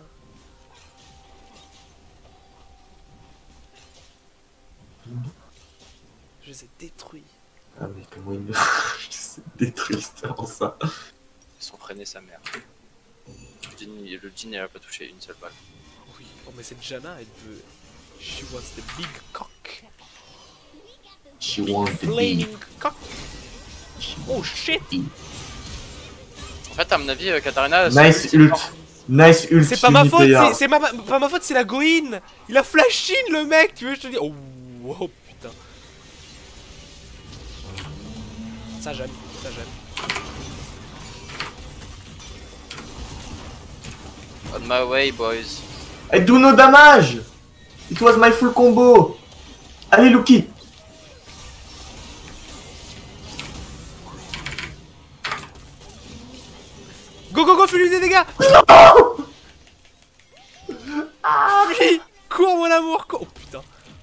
Je les ai détruits. Ah, mais comment il me. Je sais détruit, c'est vraiment ça. Ils sont freinés sa mère. Le Jin, le Jin il a pas touché une seule balle. Oui, oh mais cette Janna, elle veut... She wants the big cock. She wants the Flaming big. cock. Oh shit. En fait, à mon avis, euh, Katarina. Nice ult. Nice ult. C'est pas ma faute, Uniplayer. c'est- c'est ma- pas ma faute, c'est la Goin. Il a flash in le mec, tu veux, je te dis. Oh, oh putain. Ça j'aime, ça j'aime. On my way, boys. I do no damage. It was my full combo. Allez, Lucky. Go go go, fais-lui des dégâts. Ah oui. Cours mon amour, cours. Oh putain.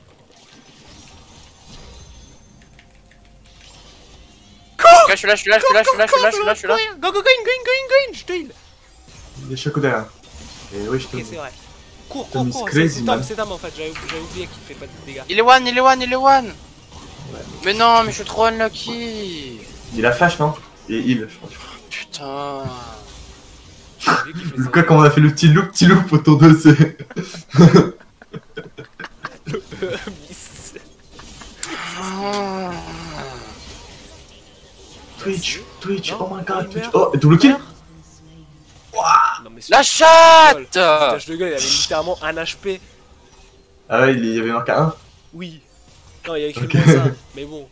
Cours. Je suis là, je suis là, je suis là, je suis là, je suis là, je suis là, je suis là. Go go go, in, go in, go in, go in, je te heal. Il est Shaco derrière. Et oui, je te Ok, c'est vrai. Cours, Tom cours, is cours, c'est crazy, c'est Tom, man. c'est Tom en fait, j'avais j'avais oublié qu'il fait pas de dégâts. Il est one, il est one, il est one. Mais non, mais je suis trop unlucky. Il a flash, non? Et il, je crois. Putain. Lucas, quand on a fait le petit loop, petit loop autour de ces. Miss. Twitch, Twitch, oh my god, Twitch. Oh, double kill. Non, mais La ce- chatte. Foutage de gueule, il avait littéralement un H P. Ah ouais, il y avait marqué un. Oui. Non, il y a écrit Ok. moins ça, mais bon.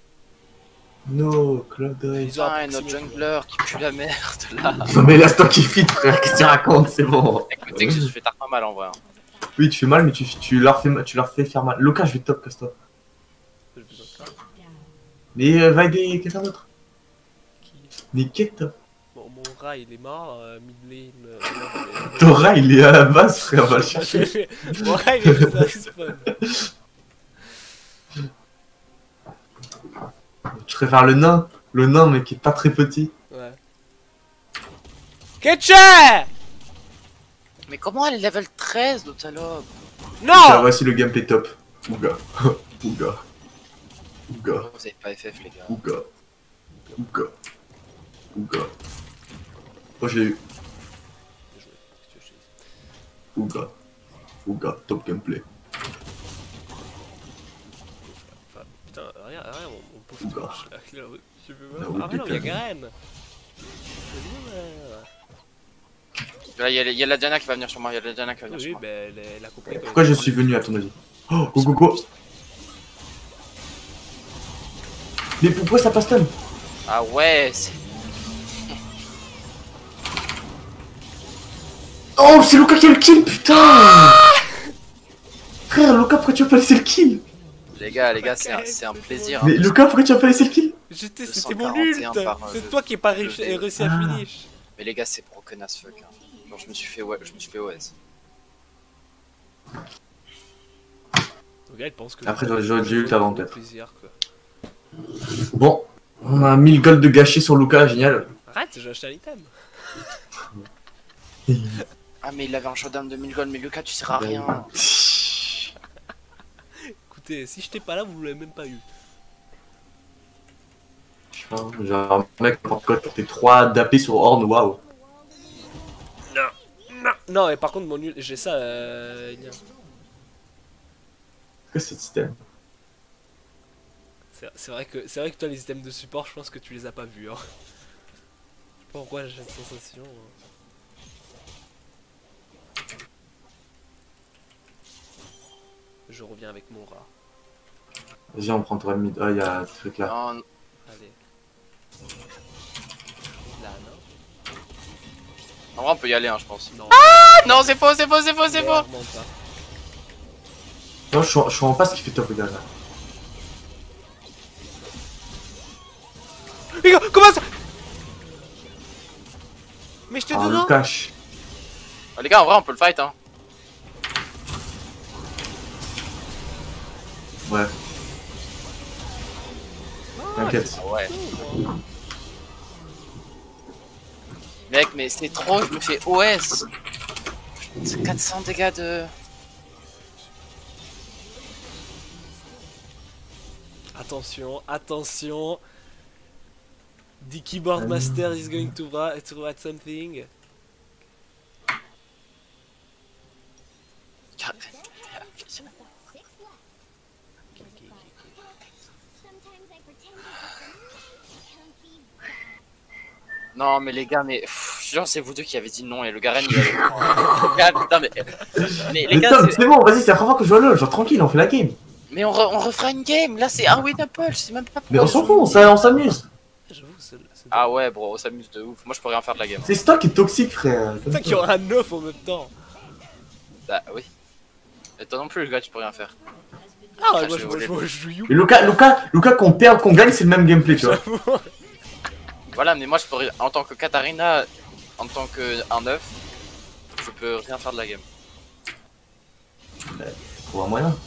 No, Cloud Race. Ils ont Putain, notre jungler qui pue la merde là. Non mais laisse toi qui fit, frère, qu'est-ce que tu racontes, c'est bon. Écoutez que je fais tard pas mal en vrai. hein. Oui, tu fais mal, mais tu, tu, leur, fais, tu leur fais faire mal. Lucas, je vais top, casse-toi. Mais euh, va aider quelqu'un d'autre. Mais qu'est top. Bon, mon rat il est mort, euh, mid lane. euh, euh, Ton rat, il est à la base, frère, va le chercher. Mon rat il est déjà spawn. Je préfère le nain. Le nain, mais qui est pas très petit. Ouais. Ketchup. Mais comment elle est level treize, l'autre salope? Non. Lucas, voici le gameplay top. Ouga. Ouga. Ouga. Vous avez pas F F les gars. Ouga. Ouga. Ouga. Oh, je l'ai eu. Ouga. Ouga, top gameplay. Enfin, putain, rien, rien, mon, mon pauvre Ouga. Twitch, là, là, tu veux Là, même... Ah mais non, il y a Ouga. Garen. Là, il y, a- il y a la Diana qui va venir sur moi, il y a la Diana qui va venir Oui, sur moi. bah elle, elle a compris. Pourquoi je suis venu à ton avis? Oh, go go go. Mais pourquoi ça passe stun? Ah ouais, c'est... Oh, c'est Lucas qui a le kill, putain. Frère, Lucas, pourquoi tu as pas laissé le kill? Les gars, les gars, c'est un, c'est un plaisir. Mais hein. Lucas, pourquoi tu as pas laissé le kill? J'étais, deux c'était cent mon quarante et un ult. par, euh, C'est le- toi qui n'es pas le réussi, dé. réussi à Ah. finish. Mais les gars, c'est broken as fuck. Hein. Genre, je me suis fait, ouais, je me suis fait O S. Le gars, il pense que... Après, j'aurais- j'aurais dû ult avant, peut-être. Plaisir, quoi. Bon, on a mille gold de gâchés sur Lucas, génial. Arrête, j'ai acheté un item. Ah, mais il avait un showdown de mille gold, mais Lucas, tu sers à rien. Écoutez, si j'étais pas là, vous l'avez même pas eu. Genre, mec, n'importe quoi, t'es trois d'A P sur Horn, waouh. Non, non, et par contre, mon ult, j'ai ça, euh... Nia. Qu'est-ce que c'est ce système? C'est c'est vrai que c'est vrai que toi, les items de support, je pense que tu les as pas vus. Hein. Je sais pas pourquoi j'ai cette sensation. hein. Je reviens avec mon rat. Vas-y, on prend toi le mid. Ah, il y a un truc là. Non, Allez. Là, non. en vrai, on peut y aller, hein, je pense. Non. Ah non, c'est faux, c'est faux, c'est faux, c'est faux. Clairement pas. Non, je suis, en- je suis en passe qui fait top, les gars. Là. Les gars, comment ça? Mais j'étais Ah, dedans. le cache. Ah, les gars, en vrai, on peut le fight, hein. Ouais. T'inquiète. Ah ouais. Mec, mais c'est trop, je me fais O S. C'est quatre cents dégâts de... Attention, attention. The keyboard master is going to write, to write something. Non mais les gars, mais pff, genre c'est vous deux qui avez dit non et le Garen il avait... Gars, putain mais... mais les Mais gars Tom, c'est... c'est bon, vas-y, c'est la première fois que je joue à LoL, genre tranquille, on fait la game. Mais on, re on refera une game, là c'est un win-apple, c'est même pas... Mais on s'en fout, on s'a- on s'amuse. Ah ouais bro, on s'amuse de ouf, moi je peux rien faire de la game. C'est toi qui est toxique, frère. C'est ça qu'il y aura un neuf en même temps. Bah oui. Et toi non plus le gars, tu peux rien faire. Ah ouais, Ah, moi je je, vais moi, je, voler. moi, je joue You. Et Lucas, Lucas, Lucas, qu'on perd, qu'on gagne, c'est le même gameplay, tu vois. Voilà, mais moi je peux rien- en tant que Katarina, en tant que un neuf, je peux rien faire de la game. Trouve un moyen.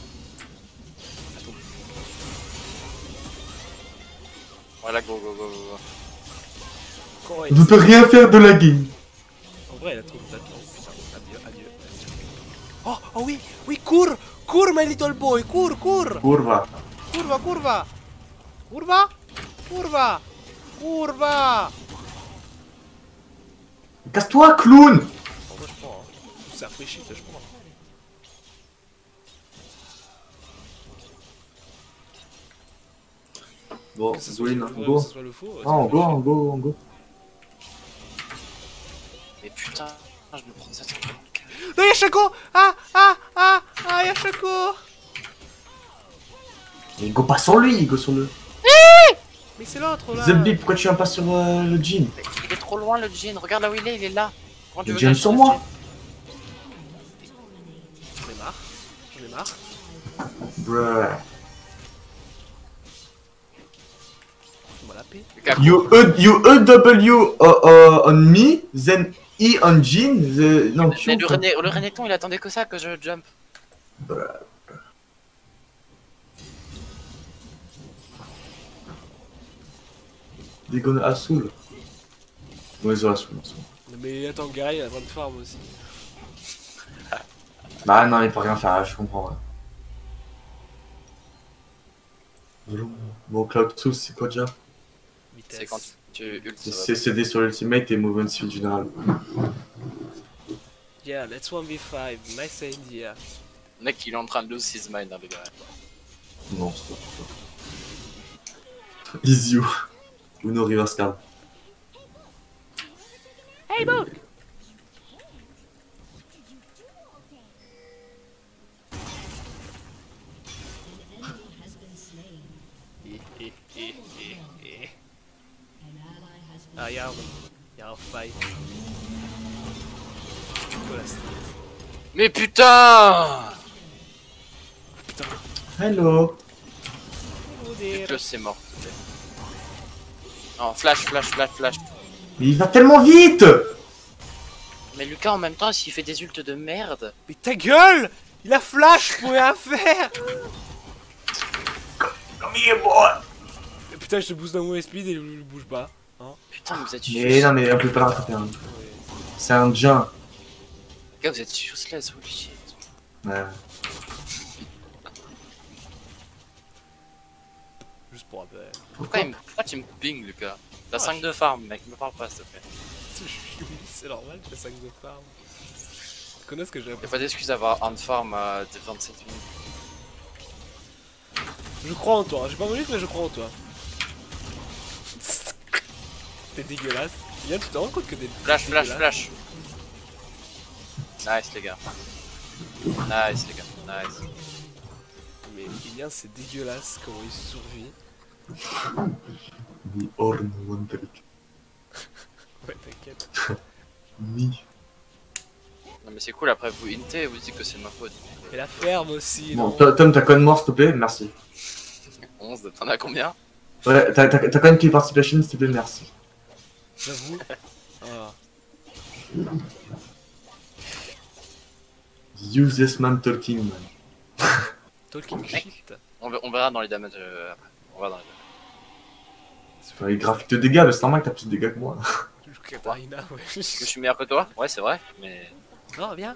Voilà, go go go go go. Comment On ne peut rien faire de la game. En vrai, elle a trop de date. Putain, adieu, adieu. Oh, oh oui, oui, cours, cours, my little boy, cours, cours. Kurva. Curva, curva. Curva, curva, curva. Casse-toi, clown. Oh, moi je prends, hein. C'est un free shit, je prends. Bon, Que ce soit Zoé, le on vrai ou go. que ce soit le faux, Ah, on go, on go, on go. Mais putain, je me prends ça. Non, y'a Chaco. Ah, ah, ah, ah, y'a Chaco. Il go pas sur lui, il go sur le. Mais c'est l'autre là. Zebby, pourquoi tu viens pas sur euh, le jean? Il est trop loin le Jin, regarde là où il est, il est là. Comment tu Le veux jean que sur je- moi. J'en ai marre, j'en ai marre. Bruh. On va la paix. You E, you E W uh, uh, on me, then E on jean. The... Non, Mais Q. le, René, le Renekton il attendait que ça, que je jump. Bruh. They gonna assault. Ouais, ils ont assault. Mais attends, Gary il a plein de farm aussi. Bah non, il peut rien faire, je comprends. Ouais. Bon, Cloud Soul, c'est quoi déjà? C'est quand tu ult. C'est C C D sur l'ultimate et Movement Speed général. Yeah, let's one v five, nice idea. Le mec il est en train de lose his mind, hein, les gars. Non, stop. Easy you. Uno reverse card. Hey Book! Eh, eh, eh, eh, eh. Ah, y'a un, y'a un fight. Oh, la street. Mais putain! Putain. Hello. Que c'est mort. s'il te plaît. Non, flash, flash, flash, flash. Mais il va tellement vite! Mais Lucas en même temps, s'il fait des ults de merde. Mais ta gueule! Il a flash, je pouvais rien faire! Come here, boy! Mais putain, je te booste d'un mauvais speed et il il bouge pas. Hein? Putain, mais vous êtes Mais useless. non, mais on peut pas le rattraper. Hein. C'est un jun. Les gars, vous êtes useless, holy shit. Ouais. Juste pour rappel. Pourquoi, il me... Pourquoi tu me ping, Lucas? T'as cinq de farm, mec, me parle pas, s'il te plaît. C'est normal, j'ai cinq de farm. Tu connais ce que j'ai Y'a pas d'excuse d'avoir un de farm à vingt-sept minutes. Je crois en toi, j'ai pas voulu mais je crois en toi. T'es dégueulasse. Yann, tu te rends compte que t'es Flash, flash, dégueulasse. flash. Nice, les gars. Nice, les gars. Nice. Mais Yann, c'est dégueulasse comment il survit. The Horn One Trick. Ouais, t'inquiète. Me. Non, mais c'est cool, après vous intez et vous dites que c'est de ma faute. Et la ferme aussi, Bon, non? Tom, Tom, t'as code mort, s'il te plaît, merci. onze, t'en as combien? Ouais, t'as t'as- t'as quand même qu'il participation, s'il te plaît, merci. J'avoue. Ah. Useless man talking, man. Talking shit. On, ver- on verra dans les damages euh, après. On verra dans les damages. Enfin, les graphiques de dégâts, mais c'est normal que t'as plus de dégâts que moi. Katarina, ouais. Que je suis meilleur que toi? Ouais, c'est vrai, mais. Non, viens.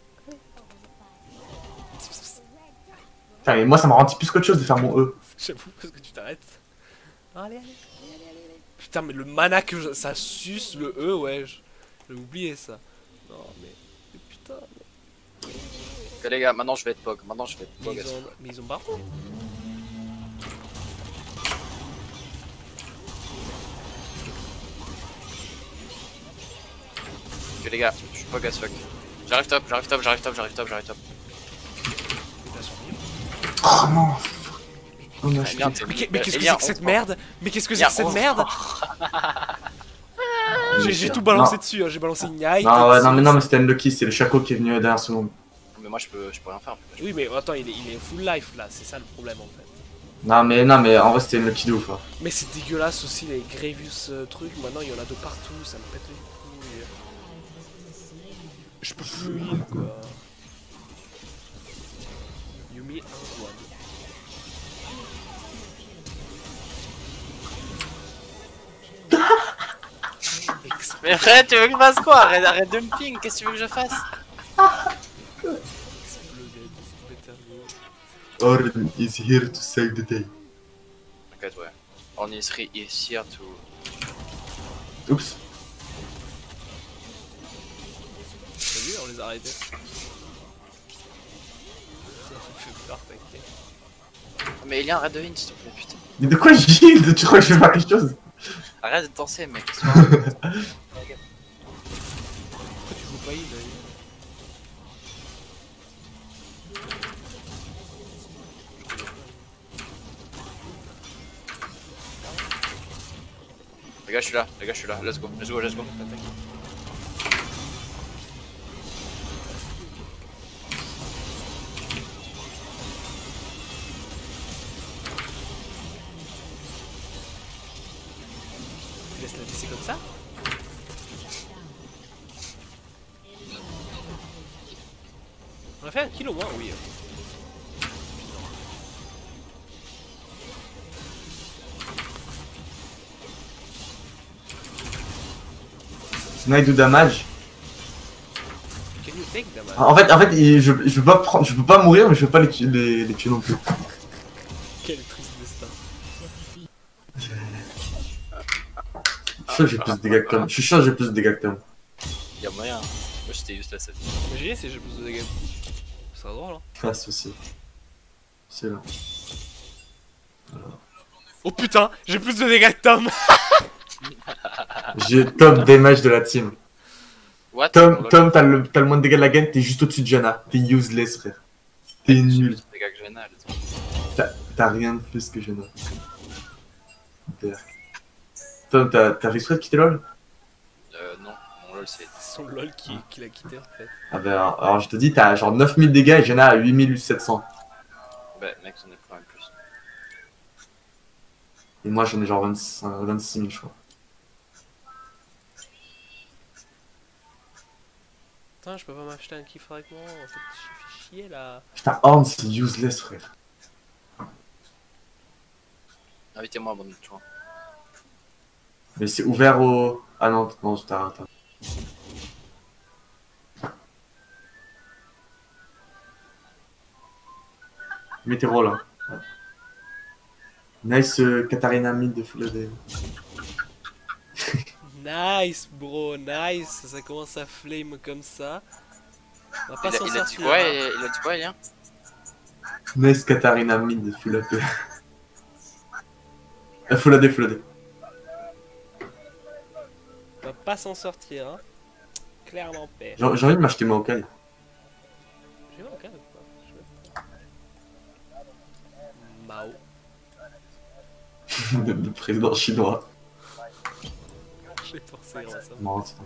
Putain, mais moi ça m'a rendu plus qu'autre chose de faire mon E. J'avoue, parce que tu t'arrêtes. Allez, allez, allez, allez, allez. putain, mais le mana que je- ça suce, le E, ouais. J'ai oublié ça. Non, mais. mais putain. Mais... Ok, les gars, maintenant je vais être Pog. Maintenant je vais être Mais Pog. ils ont, mais ils ont baron. Ok, les gars, je suis Pog as fuck. J'arrive top, j'arrive top, j'arrive top, j'arrive top, j'arrive top. Oh non. Oh non, Ah, je merde, suis... Mais qu'est- mais qu'est-ce que Elien, c'est que cette on- merde? Mais qu'est-ce que c'est Elien, que cette on- merde? J'ai j'ai tout balancé dessus, hein. J'ai balancé une Knight. Non, ouais, non, mais non, mais c'était Unlucky, c'est le Shaco qui est venu derrière ce moment. Mais moi je peux, je peux rien faire. Oui, mais attends, il est, il est full life là, c'est ça le problème en fait. Non, mais non, mais en vrai, c'était Unlucky de ouf. Hein. Mais c'est dégueulasse aussi les Grievous euh, trucs, maintenant il y en a de partout, ça me pète les couilles. Je peux plus heal quoi. Yumi un one. Mais arrête, tu veux que je fasse quoi? Arrête, arrête de me ping, qu'est-ce que tu veux que je fasse? Orn is here to save the day. T'inquiète, ouais. On is re- is here to. Oups. T'as vu, on les a arrêtés. Ça me fait peur, t'inquiète. Mais Elien, arrête de win s'il te plaît, putain. Mais de quoi je shield? Tu crois que je fais pas quelque chose? Arrête de danser, mec. Pourquoi tu joues pas heal là? Les gars, je suis là, les gars, je suis là. Let's go, let's go, let's go. Tu laisses la laisser comme ça? On a fait un kill au moins, oui. Snide do damage. Can you take damage? En fait, en fait, il- je, je peux pas prendre, je peux pas mourir, mais je peux pas les, tu- les, les tuer non plus. Quel triste destin. Je suis sûr que j'ai plus de dégâts que Tom. Je suis sûr que j'ai plus de dégâts que Tom. Y'a moyen. Moi j'étais juste à cette. Imaginez si j'ai plus de dégâts. Ça serait drôle hein. Face aussi. C'est là. Oh putain, j'ai plus de dégâts que Tom. J'ai top damage de la team. What? Tom, Tom t'as le, t'as le moins de dégâts de la game, t'es juste au-dessus de Jana. T'es useless, frère. T'es nul. Les gars que j'ai là, T'as t'as rien de plus que Jana. Super. Tom, t'as t'as fait exprès de quitter LoL? Euh, non, mon lol c'est. C'est son lol qui, qui l'a quitté en fait. Ah ben alors, alors je te dis, t'as genre neuf mille dégâts et Jana a huit mille sept cents. Bah, mec, j'en ai plus un plus. Et moi j'en ai genre vingt-cinq, vingt-six mille, je crois. Putain, je peux pas m'acheter un kiff avec moi, en fait, je fais chier là. Putain, Horn c'est useless, frère. Invitez-moi, bon, tu vois. Mais c'est ouvert au. Ah non, non, t'as. t'as- Mettez roll là. Ouais. Nice euh, Katarina mid de full A D. Nice bro, nice, ça commence à flame comme ça. On va pas Il a, s'en il a dit sortir. quoi, hein. il, il a dit quoi, Elien? Nice Katarina mid de full A D. Euh, full A D, full A D. On va pas s'en sortir, hein. Clairement père. J'ai j'ai envie de m'acheter Maokai. J'ai vu un cas ou pas? Je sais pas. Mao. Le le président chinois. J'ai pensé à ça. Marrant, ça.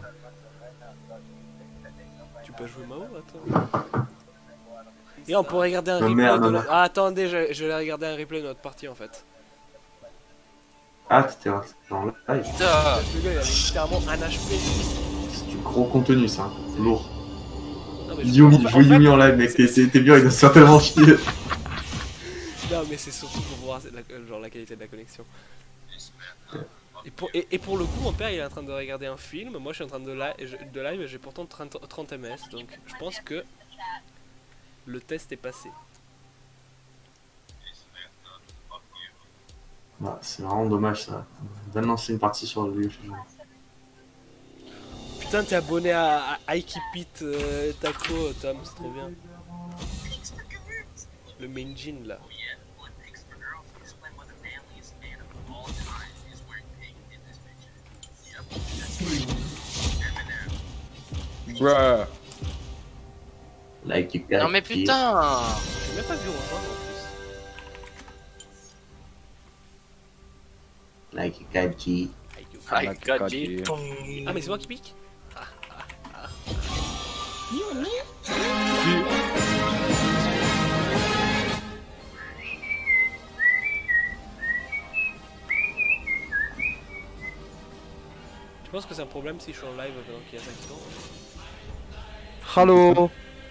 Tu peux jouer Mao, attends. Et on pourrait regarder un Oh, replay merde, de non, notre... non. Ah attendez, je, je vais regarder un replay de notre partie en fait. Ah, t'étais genre live. Putain! Le gars il avait littéralement un H P. C'est du gros contenu ça. Lourd. Non, mais je- Yumi, en fait- je vois en fait- Yumi en live, mec. T'es t'es- t'es bien, il doit certainement chier. Non mais c'est surtout pour voir la, genre, la qualité de la connexion. Et pour, et, et pour le coup, mon père il est en train de regarder un film, moi je suis en train de, li de live et j'ai pourtant trente, trente M S, donc je pense que le test est passé. Bah, c'est vraiment dommage ça. On va lancer une partie sur le League of Legends. Putain, t'es abonné à, à I Keep It euh, Taco, Tom, c'est trop bien. Le main jean là. Bruh. Like you Non mais putain. J'ai même pas vu rejoindre en plus. Like you got G. Like a G. Ah mais c'est moi qui pique. Ah, ah, ah. You and me? Tu penses que c'est un problème si je suis en live pendant qu'il y a cinq ans? Hallo.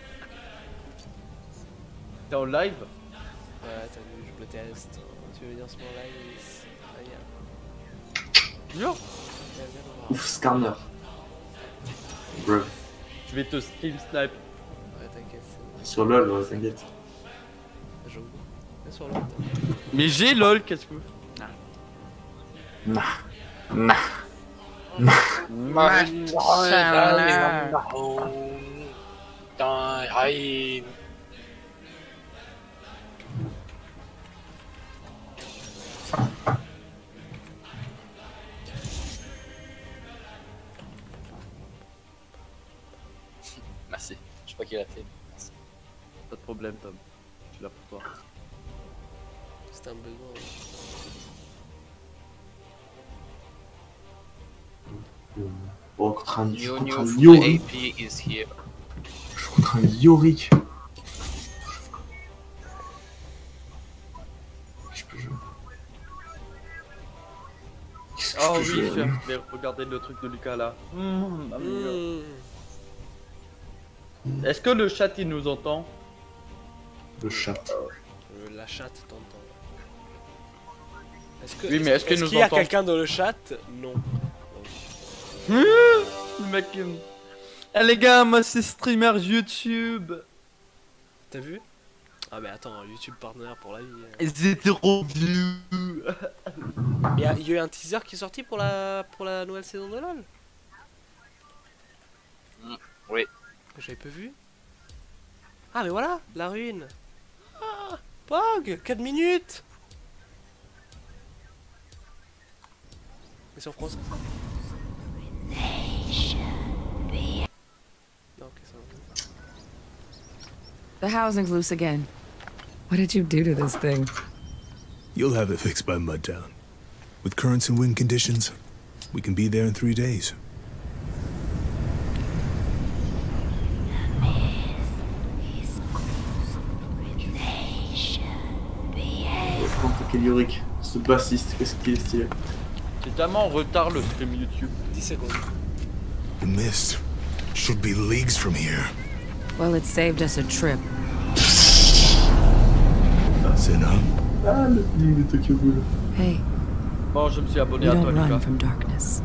T'es en live? Ouais, t'as vu, je me teste. Tu veux dire small live? Ah, yeah. Yo. Ouf, Skarner. Bro. Je vais te stream snipe. Ouais, t'inquiète. Sur LoL, ouais, t'inquiète. J'avoue. Viens sur l'autre. Mais j'ai lol, qu'est-ce que tu veux? Nah. Nah. Nah. Merci. Je sais pas qui l'a fait. Merci. Pas de problème, Tom. Je suis là pour toi. C'était un besoin. Ouais. Bon, contre un, je New contre un new Yorick. A P is here. Je contre un Yorick. Je peux jouer. Qu'est-ce que Oh je peux oui, jouer, je hein vais regarder le truc de Lucas là. Mmh, mamma mia. Mmh. Est-ce que le chat il nous entend? Le chat. Euh, la chatte t'entend. Est-ce que, Oui, mais est-ce qu'il nous qu'il y a entend? quelqu'un dans le chat? Non. Mmh, le mec. euh, Eh les gars, moi c'est streamer YouTube. T'as vu? Ah mais attends, YouTube partner pour la vie. hein. Ils étaient trop vieux. Il y, a, il y a eu un teaser qui est sorti pour la pour la nouvelle saison de LoL. Mm, oui. J'avais pas vu. Ah mais voilà, la ruine. Ah, Pog, quatre minutes. Mais c'est en français. Non, ok, ça va. The housing's loose again. What did you do to this thing? You'll have it fixed by Mudtown. With currents and wind conditions, we can be there in three days. Je pense que Yorick, ce bassiste, qu'est-ce qu'il est stylé. C'est tellement en retard le stream YouTube. dix secondes. The mist should be leagues from here. Well, it saved us a trip. Senna? Ah, le film de Tokyo Ghoul. Hey, Bon, je me suis abonné we à toi, don't run Lucas. from darkness.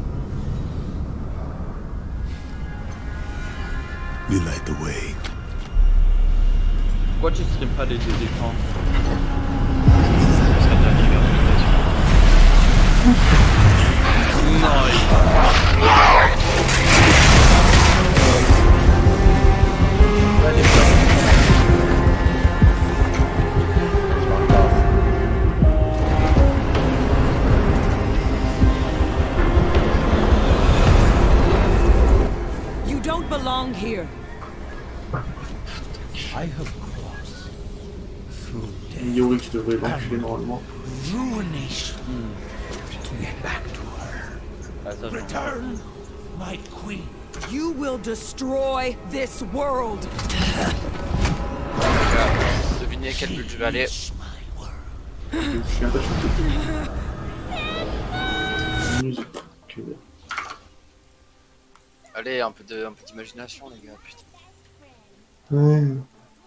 We light the way. Pourquoi tu stream pas les deux écrans? You don't belong here. I have crossed through Yorick devrait l'enculer normalement. ruination to get back to her. Ah, ça, je Return, my queen. You will destroy this world. Devinez quel but je vais aller. Je suis un peu choqué. Musique. Ok. Allez, un peu de, un peu d'imagination les gars, putain. Ouais.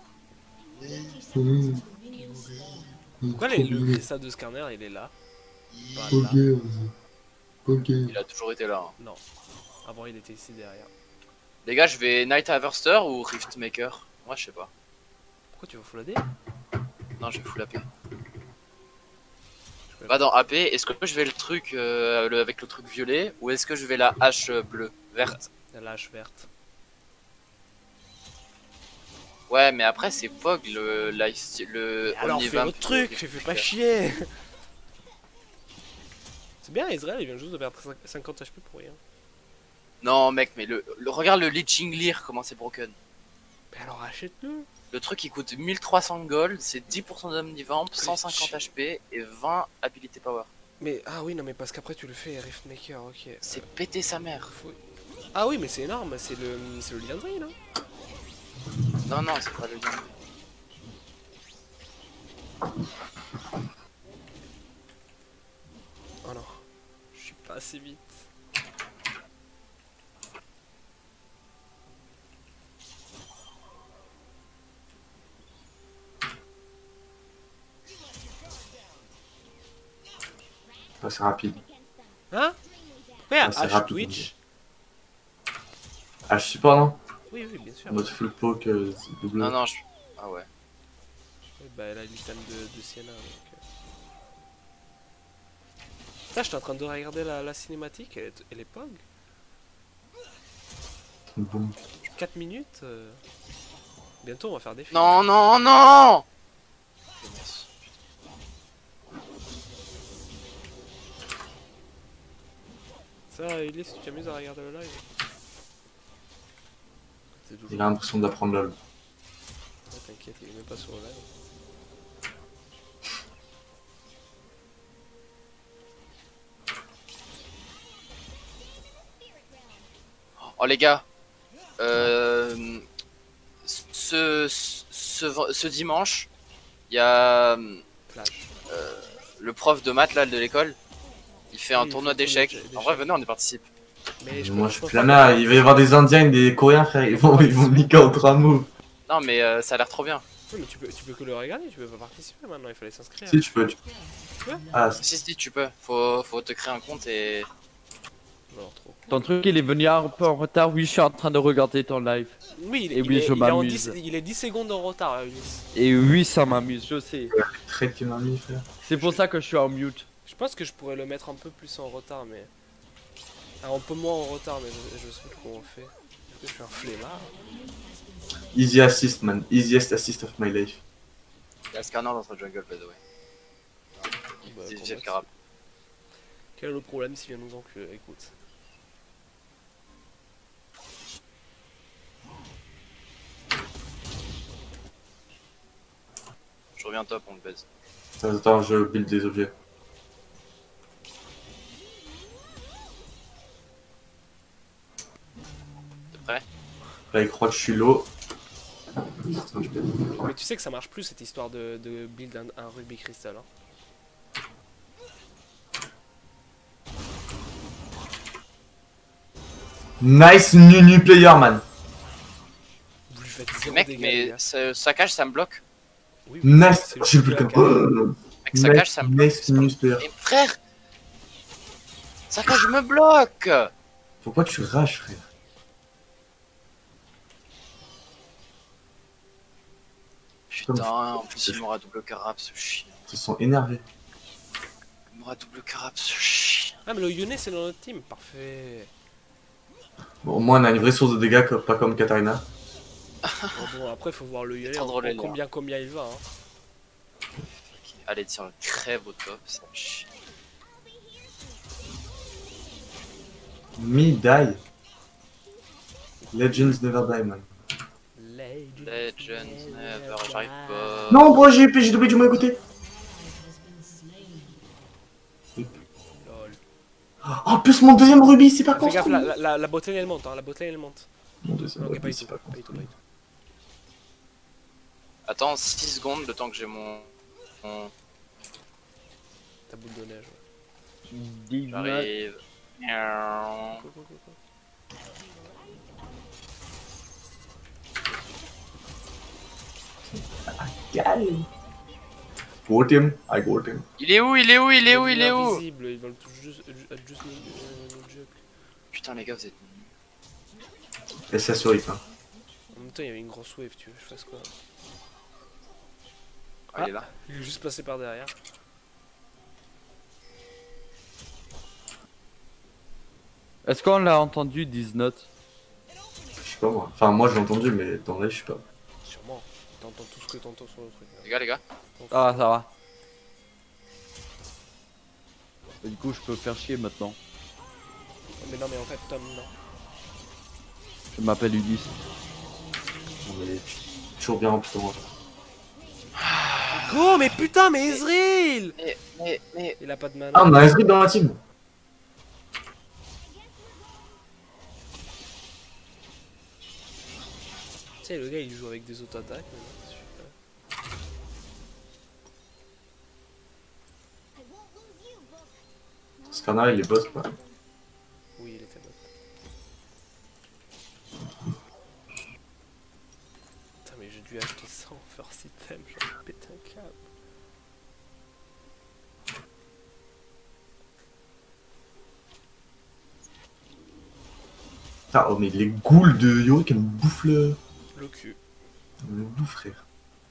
Pourquoi les, le message de Skarner il est là? Pas là. Il a toujours été là. Hein. Non. Avant il était ici derrière. Les gars, je vais Night Harvester ou Riftmaker? Moi je sais pas. Pourquoi tu veux full A D? Non, je vais full A P. Va dans A P, est-ce que je vais le truc euh, le, avec le truc violet ou est-ce que je vais la hache bleue, verte? La hache verte. Ouais, mais après c'est Fog le life le alors fais l'autre truc, fais, fais pas chier. C'est bien, Ezreal il vient juste de perdre cinquante H P pour rien. Non mec, mais le, le regarde le Leeching Lear comment c'est broken. Mais alors achète-le. Le truc il coûte mille trois cents gold, c'est dix pour cent d'Omnivamp, cent cinquante H P et vingt abilité power. Mais ah oui non mais parce qu'après tu le fais Riftmaker, ok. C'est péter sa mère. Faut... Ah oui mais c'est énorme, c'est le c'est le Liandry non? Non non c'est pas le Liandry. Oh non, je suis pas assez vite. Ouais, c'est rapide. Hein? Ouais, Ouais, c'est H rapide. Twitch. H support non? Oui oui bien sûr. Mode full poke, euh, double. Non non je... Ah ouais. Oui, bah elle a l'item de, de Sienna donc... Putain, j'étais en train de regarder la, la cinématique, elle est, elle est pog. Bon. quatre minutes. Euh... Bientôt on va faire des films. Non non non. Ça, il est si tu t'amuses à regarder le live. Il a l'impression d'apprendre LOL. Ouais, t'inquiète, il est même pas sur le live. Oh les gars, euh, ce, ce, ce dimanche, il y a euh, le prof de maths là de l'école, il fait un oui, tournoi d'échecs. En vrai, venez, on y participe. Mais je Moi pense, je je suis la mère, il va y avoir des Indiens et des Coréens frère, ils vont, ils vont me niquer en trois mots. Non mais euh, ça a l'air trop bien. Oui, mais tu peux, tu peux que le regarder, tu peux pas participer maintenant, il fallait s'inscrire. Si tu peux, tu peux. Tu peux Ah, si si tu peux, faut, faut te créer un compte et... Alors, trop. Ton truc il est venu un peu en retard, oui je suis en train de regarder ton live. Oui, il, et il oui est, je il est en m'amuse. dix, il est dix secondes en retard, là, Ulysse. Et oui ça m'amuse, je sais. Très qui m'a mis frère. C'est pour ça que je suis en mute. Je pense que je pourrais le mettre un peu plus en retard, mais... Alors, un peu moins en retard, mais je, je sais pas comment on fait. Est-ce que je suis un flemmard? Easy assist man, easiest assist of my life. Il y a Scanner dans notre jungle by the way. Bah, C'est bon, le bah, carab. Quel est le problème s'il vient nous enculer? Écoute. Je reviens top, on le baise. Attends, je build des objets. T'es prêt? Là il croit que je suis low. Mais tu sais que ça marche plus cette histoire de, de build un, un rugby cristal. Hein. Nice Nunu player man. Vous lui faites zéro Mec, dégâts, mais les gars. ce saccage ça me bloque. Oui, oui, Nice, c'est le j'ai plus plus la comme. Mec, saccage ça me bloque. Nice Nunu player. Mais frère, saccage me bloque. Pourquoi tu rages frère? Putain, en plus il m'aura double carap ce chien. Ils se sont énervés. Il m'aura double carap ce chien. Ah mais le Yone c'est dans notre team, parfait. Bon, au moins on a une vraie source de dégâts, comme- pas comme Katarina. Bon, bon après faut voir le Yone Trop en, drôle, en les gars. combien combien il va. Hein. Allez, tiens, crève au top, ça me chie. Me die. Legends never die man. Legends never, j'arrive pas. Non, bon, j'ai j'ai doublé du mauvais côté. Lol. Oh, en plus, mon deuxième rubis, c'est pas Fais gaffe, constant. la, la, la, la botlane elle monte, hein, la botlane elle monte. Mon deuxième Ok, pas rubis, du c'est tout, pas pas du tout, pas du tout. Attends six secondes le temps que j'ai mon... mon... Ta boule de neige. J'arrive. Miaou. Go, go, go, go. Gal. Got him, I got him. Il est où? Il est où? Il est où? Il est où? Invisible, ils veulent tout juste, euh, juste nous, euh, nous juke. Putain les gars vous êtes... Et ça sourit pas. En même temps il y avait une grosse wave, tu veux que je fasse quoi? Ah, il est là. Il est juste passé par derrière. Est-ce qu'on l'a entendu, Diz Not? Je sais pas moi. Enfin, moi je l'ai entendu, mais dans le live, je sais pas. Sûrement. T'entends tout ce que t'entends sur le truc. Les gars, les gars. Ah, ça va. Du coup, je peux faire chier maintenant. Mais non, mais en fait, Tom, non. Je m'appelle Ulysse. On est toujours bien rempli de moi. Go, mais putain, mais Ezreal! Mais, mais, mais... Il a pas de mana. Ah, on a Ezreal dans la team. Tu sais, le gars il joue avec des auto-attaques. Scanner il est boss quoi. Oui, il était boss. Putain, mais j'ai dû acheter ça en first item, j'en ai pété un câble. Ah, oh, mais les ghouls de Yorick, elles me bouffent le. Le cul. Elles me bouffent, frère.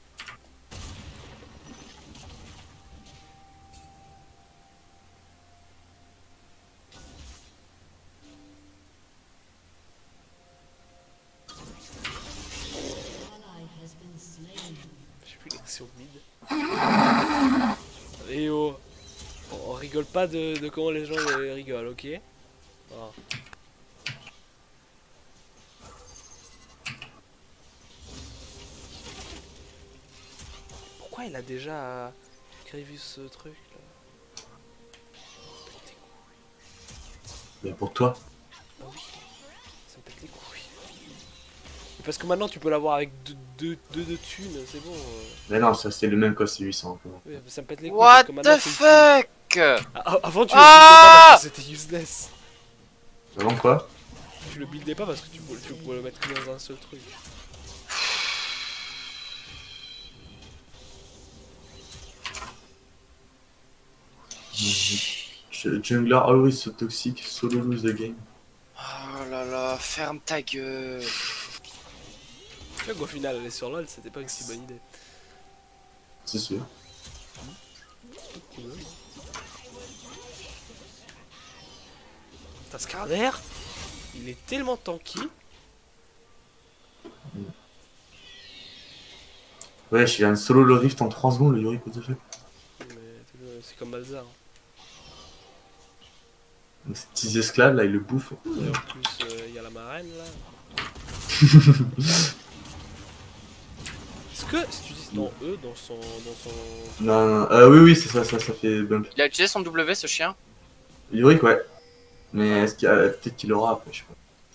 J'ai plus l'action mid. Et oh, on rigole pas de, de comment les gens euh, rigolent, ok? Voilà. Pourquoi il a déjà prévu ce truc là? Mais pour toi. Ah oui, ça me pète les couilles. Mais parce que maintenant tu peux l'avoir avec deux, deux, deux, deux thunes, c'est bon. Euh... Mais non, ça c'est le même cost, c'est huit cents. Oui, ça me pète les couilles. What parce que maintenant, the fuck? Ah, avant tu ah le buildais pas parce que c'était useless. Avant quoi? Tu le buildais pas parce que tu pouvais, tu pouvais le mettre que dans un seul truc. Jungler always so toxic, solo lose the game. Oh là là, ferme ta gueule. Tu vois qu'au final aller sur LoL c'était pas une si bonne idée. C'est sûr. T'as Skarner, il est tellement tanky. Ouais, je viens de solo le rift en trois secondes, le Yorick, what the fuck. C'est comme Balzar. Ces petits esclaves là, ils le bouffent. Et en plus, il euh, y a la marraine là. Est-ce que si tu dis dans E, dans son. Dans son... Non, non, euh, oui, oui, c'est ça, ça, ça fait bump. Il a utilisé son W ce chien? Yorick, ouais. Mais est-ce qu'il y a... peut-être qu'il aura après, je sais pas.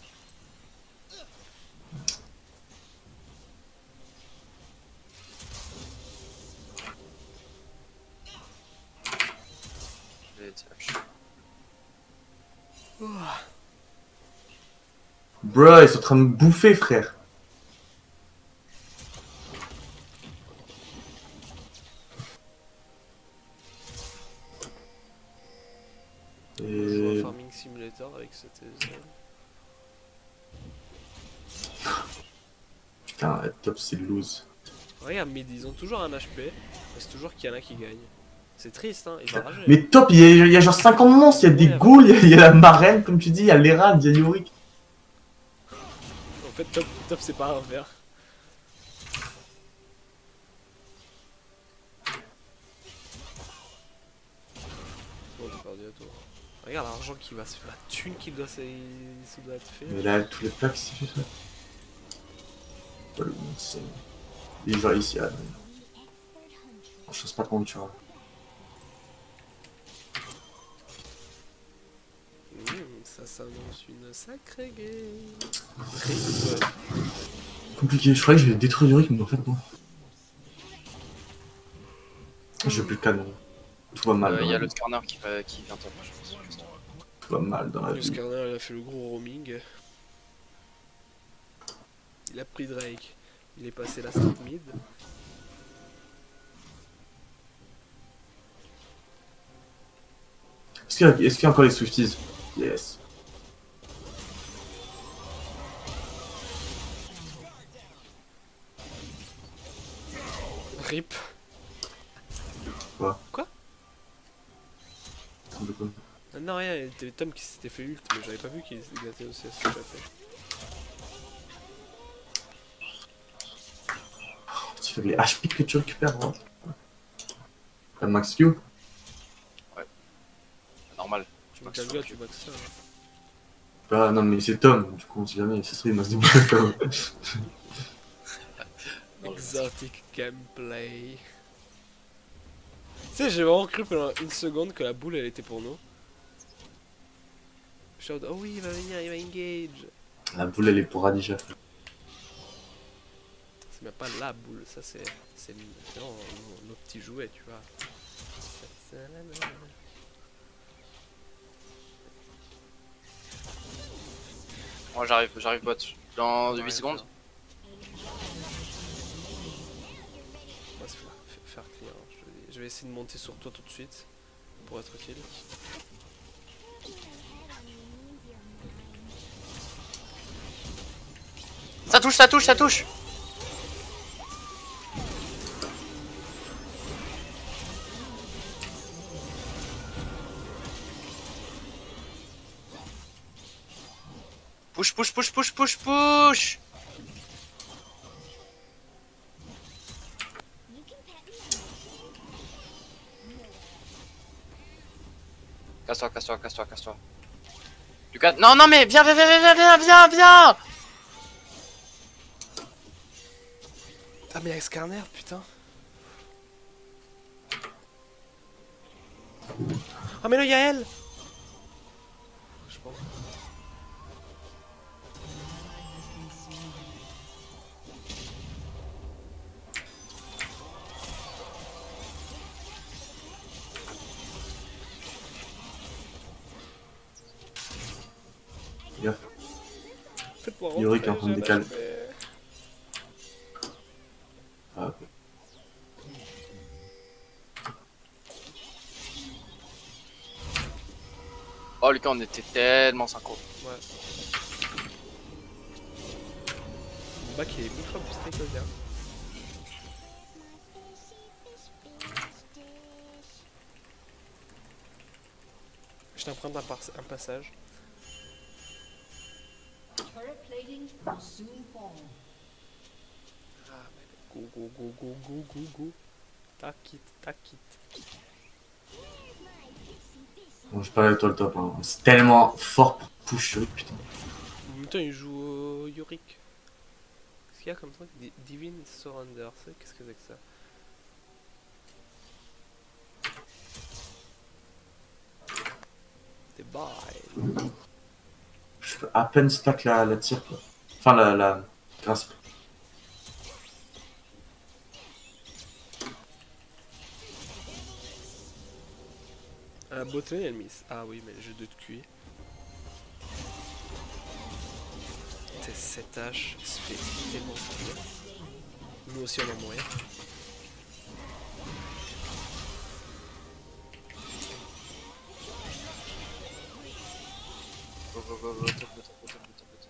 Bro, ils sont en train de me bouffer, frère. Et... Je joue à Farming Simulator avec cette zone. Putain, top c'est lose. Regarde, mid, ils ont toujours un H P, mais c'est toujours qu'il y en a qui gagnent. C'est triste, hein, il va rager. Mais top, il y, a, il y a genre cinquante monstres, il y a des ouais, ghouls, il y, y a la marraine, comme tu dis, il y a l'Erad, il y a Yorick. En fait, top, top c'est pas un vert. Bon, t'as perdu à toi. Regarde l'argent qui va se faire, la thune qu'il doit, se doit être fait. Mais là, tous les plaques, c'est fait ça. Oh, c'est... Il est genre ici, là. Je sais pas comment tu vois. Mmh, ça s'annonce une sacrée game. Compliqué, je croyais que je vais détruire Yorick, mais en fait non. J'ai plus de canon. Tout va mal. Il euh, y a le Skarner qui, va, qui vient top, je pense. Tout va mal dans la vie. Le Skarner il a fait le gros roaming. Il a pris Drake. Il est passé la start mid. Est-ce qu'il y, est qu y a encore les Swifties? Yes. Rip. Quoi? Quoi? Non, rien, il y avait Tom qui s'était fait ult, mais j'avais pas vu qu'il était aussi assez tapé. Tu fais les H P que tu récupères, hein. Comme Max Q. Ouais. Normal. Tu max Q, tu max ça. Hein. Bah non, mais c'est Tom, du coup on sait jamais, ça serait Max double Tom. Exotic gameplay. Tu sais, j'ai vraiment cru pendant une seconde que la boule elle était pour nous. Je suis en mode, oh oui, il va venir, il va engage. La boule elle est pour Radija. C'est même pas la boule, ça c'est c'est nos, nos petits jouets, tu vois. Moi j'arrive, j'arrive bot. Dans huit secondes. On va se faire, faire clear, hein, je, te dis. Je vais essayer de monter sur toi tout de suite pour être utile. Ça touche, ça touche, ça touche. Push, push, push, push, push, push. Casse-toi, casse-toi, casse-toi, casse-toi. Lucas, non, non, mais viens, viens, viens, viens, viens, viens, viens. Ah mais avec Skarner, putain. Ah mais là y'a elle. Je pense. Gaffe. Faites-moi Yorick rentrer, un peu de j'ai décalé. lâché. Ah, ok. Oh Lucas, on était tellement synchro. Ouais. Mon bac il est mille fois plus stable que le tien. Je t'emprunte un, par un passage. Ah mais go go go go go go go. Tac it, tac it. Bon, je parle avec toi le top, hein. C'est tellement fort pour push Yorick, putain. En même temps il joue au Yorick. Qu'est-ce qu'il y a comme truc? Di- Divine Surrender, qu'est-ce que c'est que ça? C'est bye. Je peux à peine stack la, la tire, quoi. Enfin, la, la grasp. La beauté elle miss. Ah oui, mais le jeu de Q I. C'est cette hache se fait tellement souffrir. Nous aussi on va mourir. Go, go, go, go, top, top, top, top, top, top.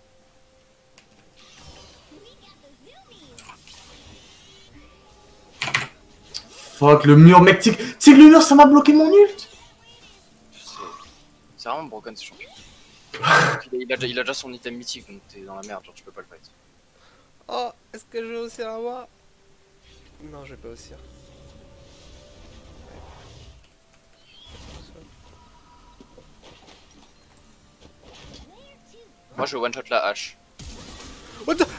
Fuck, le mur, mec, tu sais que le mur ça m'a bloqué mon ult. C'est vraiment broken ce champion. il, a, il, a déjà, il a déjà son item mythique donc t'es dans la merde, genre tu peux pas le fight. Oh, est-ce que je vais aussi la voir? Non, je vais pas aussi. Moi je one shot la hache. What the...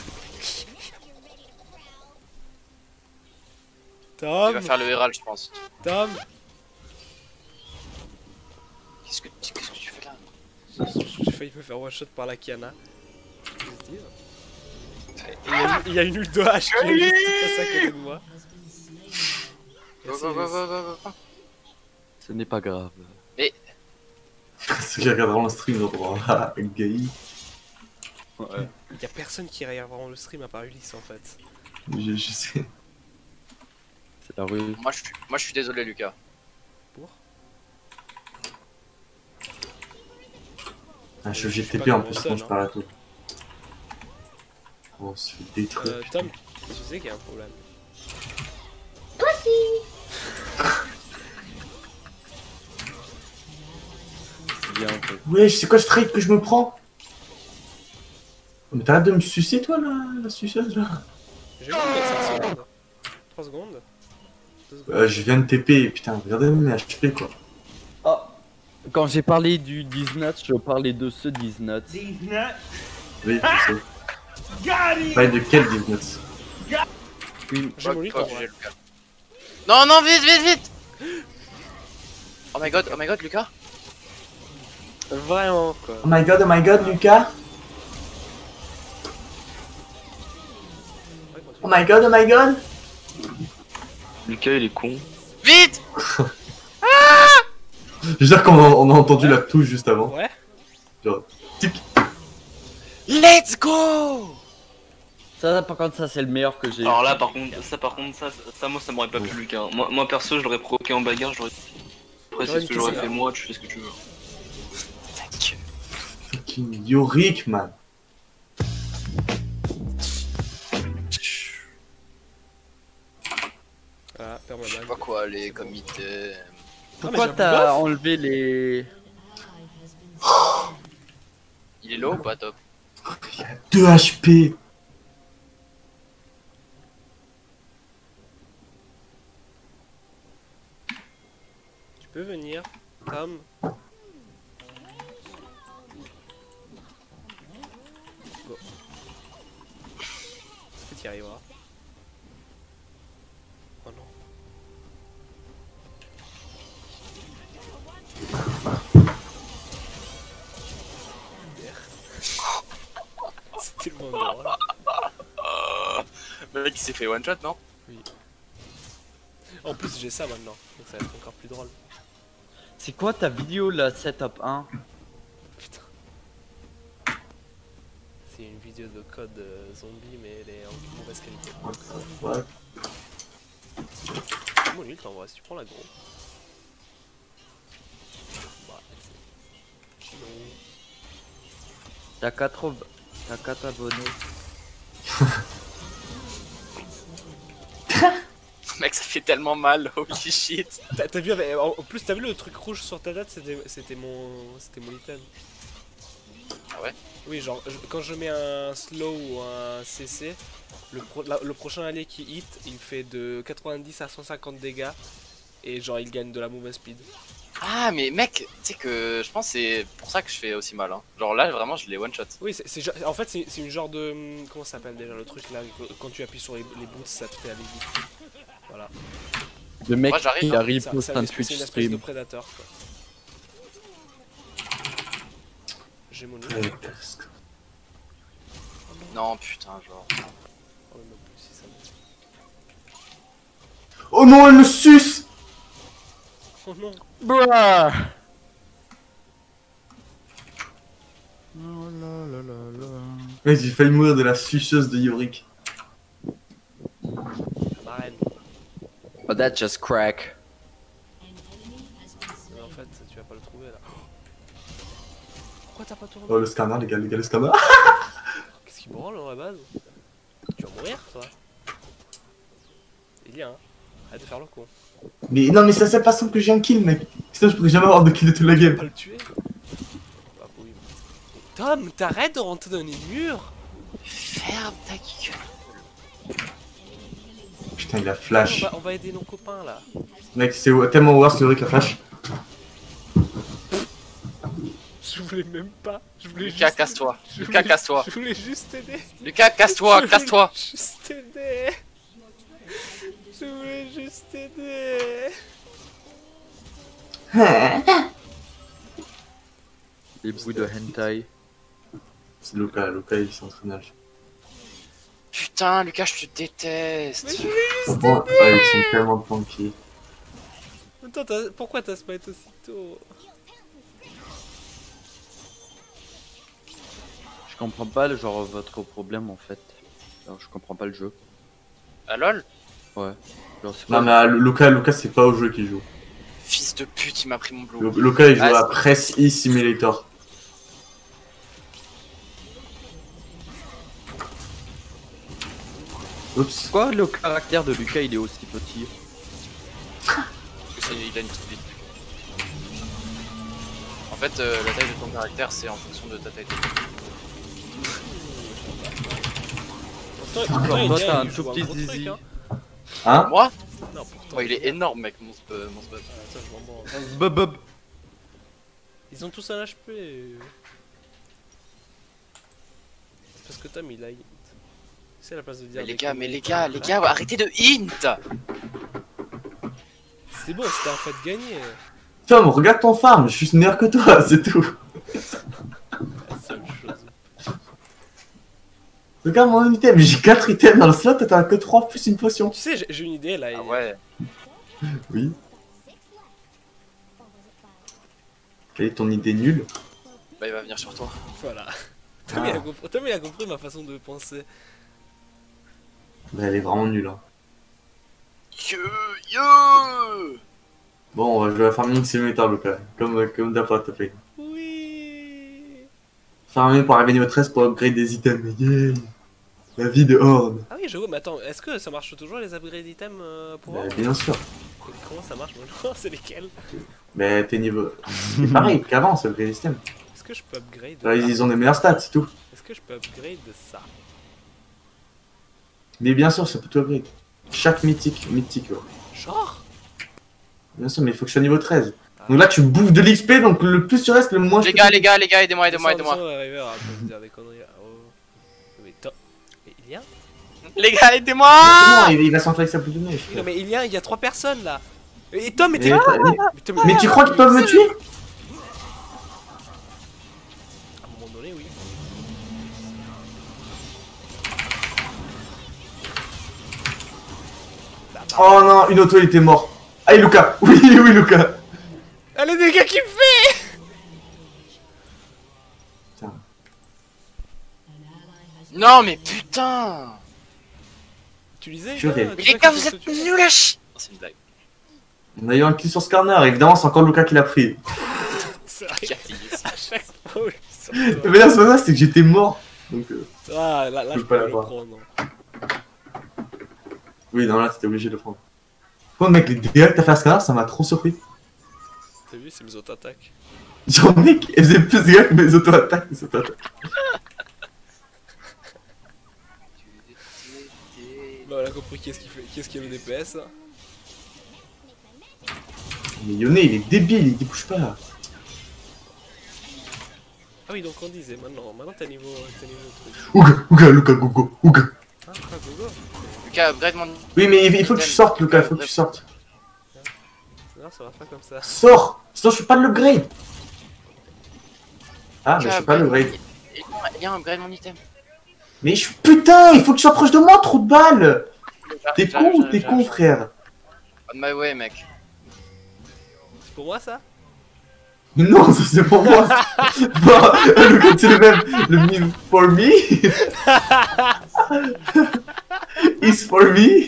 Tom. Il va faire le Herald je pense. Tom. Qu'est-ce que, qu'est-ce que tu fais là? J'ai failli me faire one shot par la Kiana. Et il y a une ult de hache qui est juste passée à côté de moi. Go, go, go, go, go, go. Ce n'est pas grave. Mais... Ceux qui regarderont le stream dans avec Gaï. Ouais. Il y a personne qui regarde vraiment le stream à part Ulysse en fait. Je, je sais. C'est la rue. Moi je suis, moi je suis désolé Lucas. Pour Ah, je suis Je suis G T P pas en comme plus seul, quand je hein. parle à tout. On se fait détruire. Euh, Tom, tu sais qu'il y a un problème. Toi aussi. Ouais, c'est quoi ce trade que je me prends? Mais t'arrêtes de me sucer toi là, la suceuse là. J'ai vu cinq secondes. trois secondes. deux secondes. Euh, je viens de T P, putain, regardez mes H P quoi. Oh. Quand j'ai parlé du Disnut, je parlais de ce Disnut. Oui, je sais. Parlez de quel Disnut? J'ai mon lit, Toi, j'ai Lucas. Non, non, vite, vite, vite. Oh my god, oh my god, Lucas. Vraiment quoi. Oh my god, oh my god, Lucas. Oh my god, oh my god. Lucas il est con. Vite. J'espère qu'on a, on a entendu la touche juste avant. Ouais. Genre, tic. Let's go. Ça, par contre, ça c'est le meilleur que j'ai. Alors là, par contre, ça, par contre, ça, ça, moi, ça m'aurait pas plu, Lucas. Moi, moi, perso, je l'aurais provoqué en bagarre. J'aurais. Après, c'est ce que j'aurais fait moi. Tu fais ce que tu veux. Fucking Yorick, man. Ah, perds-moi Je sais pas quoi, les comités. Pourquoi t'as enlevé les... Il est low ou pas top? deux H P. Tu peux venir, Tom. Go. Est-ce que tu y arriveras? Oh non. C'est tellement drôle. Le mec il s'est fait one shot, non? Oui. En plus j'ai ça maintenant, donc ça va être encore plus drôle. C'est quoi ta vidéo la setup un? Putain. C'est une vidéo de code euh, zombie mais elle est en mauvaise qualité. Ouais. C'est mon ult en vrai, si tu prends la gros. Bah, c'est... T'as quatre... T'as quatre abonnés. Mec, ça fait tellement mal, holy shit. T'as vu, avec... en plus t'as vu le truc rouge sur ta date, c'était mon... C'était mon item. Ah ouais? Oui, genre, je... quand je mets un slow ou un C C, le, pro... La... le prochain allié qui hit, il fait de quatre-vingt-dix à cent cinquante dégâts, et genre il gagne de la movement speed. Ah mais mec, tu sais que je pense que c'est pour ça que je fais aussi mal hein. Genre là vraiment je l'ai one shot. Oui, c'est en fait c'est une genre de... Comment ça s'appelle déjà le truc là, quand tu appuies sur les, les boots ça te fait aller vite. Voilà. Le mec Moi, qui hein. arrive Ça- post ça- un c'est Twitch une espèce stream. de prédateur quoi. J'ai mon ult. Non putain genre. Oh, mais non plus, si ça me- Oh non, elle me suce. Oh non. Bruh. Ouais, j'ai failli mourir de la suceuse de Yorick. Ma reine. Oh, that just crack. Mais en fait, tu vas pas le trouver là. Pourquoi t'as pas tourné? Oh, le scanner, les gars, les gars, le scanner. Qu'est-ce qui branle dans la base? Tu vas mourir toi. Il y a hein. Arrête de faire le con. Mais non, mais c'est la seule façon que j'ai un kill, mec. Sinon, je pourrais jamais avoir de kill de toute la Tu vas game. pas le tuer? Bah oui. Tom, t'arrêtes de rentrer dans les murs. Ferme ta gueule. Putain, il a On flash. va, on va aider nos copains là. Mec, c'est tellement worse Yorick la flash. Je voulais même pas. Je voulais Lucas, juste... casse-toi. je Lucas, voulais- casse-toi. Je voulais juste t'aider. Lucas, casse-toi, Je casse-toi. voulais juste t'aider. Je voulais juste t'aider. Les bouts de hentai. C'est Lucas, Lucas il s'entraîne à le faire. Putain Lucas je te déteste. Mais je voulais juste Bon, t'aider. ouais, ils sont tellement planqués. Attends, t'as- pourquoi t'as smite aussitôt? Je comprends pas le genre votre problème en fait. Alors, je comprends pas le jeu. Ah lol. Ouais. Genre, c'est Non, pas- mais euh, Lucas, Lucas c'est pas au jeu qu'il joue. Fils de pute il m'a pris mon blue. Lu- Lucas il joue Ah, à Press E Simulator. Oups. Pourquoi le caractère de Lucas il est aussi petit? Parce que c'est- il a une petite bite. En fait, euh, la taille de ton caractère, c'est en fonction de ta taille de Pourtant, pourtant, Toi, il t'as un il tout joue petit gros truc, zizi. hein. Hein? Moi? Non, pourtant. Oh, il est énorme, mec, mon spot. Mon spot. Ah, ça, je m'en branle. Bob bob. Ils ont tous un H P. C'est parce que Tom il a hint. C'est à la place de dire. Mais les des gars, mais conneries les comme gars, ça. les gars, arrêtez de hint! C'est bon, c'était un fait de gagner. Tom, regarde ton farm, je suis meilleur que toi, c'est tout. La seule chose. Regarde mon item, j'ai quatre items dans le slot et t'as que trois plus une potion. Tu sais, j'ai- j'ai une idée là. Ah ouais. Oui. Quelle est ton idée nulle? Bah, il va venir sur toi. Voilà. Tom, Ah. il a compris, Tom, il a compris ma façon de penser. Bah, elle est vraiment nulle. Hein. Yo, yo! Bon, on va jouer à Farming Simulator, Lucas. Comme, comme d'hab, s'il te plaît. Oui. Farming pour arriver niveau treize pour upgrade des items. Yeah. La vie de Horde. Ah oui, je vois, mais attends, est-ce que ça marche toujours les upgrade items euh, pour Bah, Horde? bien sûr. Comment ça marche maintenant? C'est lesquels? Mais t'es niveau. C'est pareil qu'avant, c'est upgrade system. Est-ce que je peux upgrade Là, ils ont des meilleurs stats, c'est tout. Est-ce que je peux upgrade ça? Mais bien sûr, ça peut tout upgrade. Chaque mythique, mythique, ouais. Genre? Bien sûr, mais il faut que je sois niveau treize. Donc là, tu bouffes de l'X P, donc le plus tu restes, le moins. Les gars, les gars, les gars, aidez-moi, aidez-moi, Descends, aidez-moi. descends, River, arrête de dire des conneries. Oh. Mais Tom. Mais il y a? Les gars, aidez-moi! Non, il, il va s'enfler avec sa boule de neige. Oui, non, mais il y a, il y a trois personnes là. Et Tom, mais Mais, t'es. t'as- mais- Mais Tom, mais tu crois qu'ils peuvent me tuer? À un moment donné, oui. Oh non, une auto, il était mort. Allez, Lucas. Oui, oui, Lucas. Ah, les dégâts qu'il fait! Non, mais putain! Tu lisais? Purée. toi, tu Les sais gars, que vous c'est êtes ce que tu- nuls à chier! Oh, c'est une blague. On a eu un kill sur ce corner, évidemment, c'est encore Lucas qui l'a pris. C'est vrai. À chaque fois où je suis sur toi. Mais là, c'est pas ça, c'est que j'étais mort. Donc, euh, Ah, là, là, je je peux pas peux le l'avoir. prendre. oui, non, là, c'était obligé de le prendre. Par contre, mec, les dégâts que t'as fait à ce corner, ça m'a trop surpris. T'as vu, c'est mes auto-attaques. Genre, mec, elle faisait plus de dégâts que mes auto-attaques. mes auto-attaques. Bah, on a compris qu'est-ce qui fait, qu'est-ce qui est le D P S. Mais Yone, il est débile, il débouche pas. Ah oui, donc on disait maintenant, maintenant t'as niveau, t'as niveau truc. Ouga, ouga, Lucas, gogo, ouga. Ah, quoi, gogo? Lucas, upgrade mon. Oui, mais il il faut que tu sortes, Lucas, il faut que tu sortes. Non, ça va pas comme ça. Sors! Sinon, je fais pas de l'upgrade. Ah, mais je fais pas de l'upgrade. Viens, upgrade mon item. Mais je... putain, il faut que tu sois proche de moi, trop de balles! T'es J'arrive, con ou j'arrive, t'es j'arrive. con, frère? On my way, mec. C'est pour moi ça? Non, ça c'est pour moi! Bon, Lucas, c'est le même. Le meme for me? Is for me?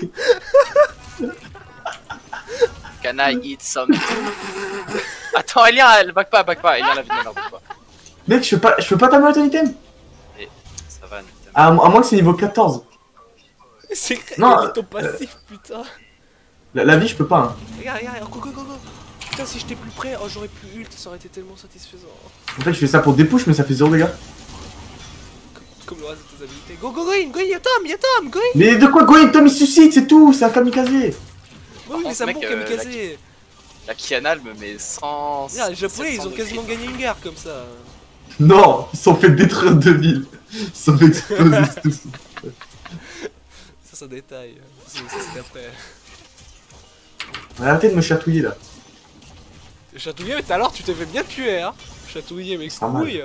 Can I eat some? Attends, Elien, elle back pas, back pas. Elien, la vie ne back pas. Mec, je peux pas, je peux pas t'amener ton item? Et ça va, Nathan. À, à moins que c'est niveau quatorze. C'est Non, non, ton euh, passif, putain. La, la vie, je peux pas. Hein. Regarde, regarde, go, go, go, go. Putain, si j'étais plus près, oh, j'aurais pu ult, ça aurait été tellement satisfaisant. En fait, je fais ça pour des push, mais ça fait zéro dégâts. Comme le reste de tes habilités. Go, go, go in, go in, y'a Tom, y'a Tom, go in. Mais de quoi, Goin, Tom il suscite, c'est tout, c'est un kamikaze. Oui, oui, mais contre, c'est un mec, bon euh, kamikaze. La Kiana, elle me met cent. Regarde, les japonais, ils sept cents ont de quasiment crit. gagné une guerre comme ça. Non, ils se sont fait détruire de villes. Ils se sont fait exploser tous. Ça, c'est un détail. Ça, c'est après. Arrêtez de me chatouiller là. Chatouillé, mais tout à l'heure, tu t'es fait bien tuer, hein. Chatouillé, mec, Pas mal. couille.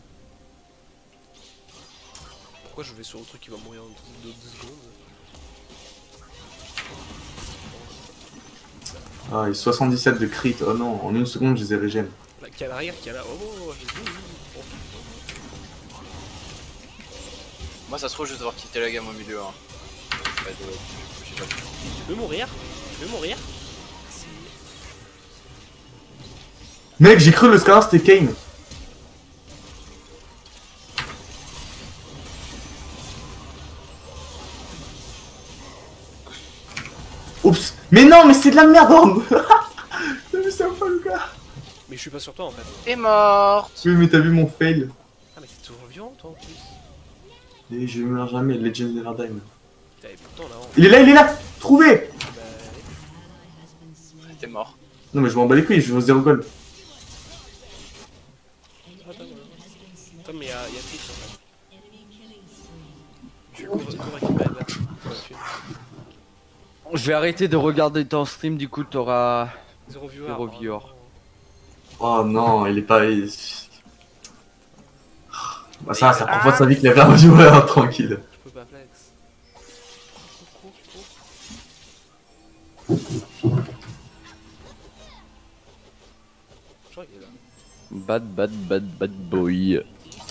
Pourquoi je vais sur le truc qui va mourir en deux secondes? Ah, il soixante-dix-sept de crit. Oh non, en une seconde, je les ai régène. Là, qui a l'arrière, qui a là. Oh, oh, oh, j'ai vu. Oh. Moi, ça se trouve, je vais devoir quitter la gamme au milieu. Hein. Je vais de- je sais pas. Je veux mourir. Je veux mourir. Mec, j'ai cru le scanner c'était Kane. Oups. Mais non, mais c'est de la merde, Orne. Mais c'est pas le gars. Mais je suis pas sur toi en fait. T'es morte. Oui, mais t'as vu mon fail. Ah, mais t'es toujours vivant toi en plus. Et je meurs jamais, Legend Never Die. Putain, et pourtant là. On... Il est là, il est là. Trouvé. Bah, T'es mort. Non, mais je m'en bats les couilles, je veux zéro gold. Attends, attends, mais y'a y a Twitch en fait. Je vais cours récupérer là. Je vais arrêter de regarder ton stream, du coup t'auras zéro viewer. Zéro viewer. Oh non, il est pas. Il... Bah ça, ça prend pas sa vie qu'il avait un viewer, tranquille. Je peux pas flex. Je crois qu'il est là. Bad, bad, bad, bad boy.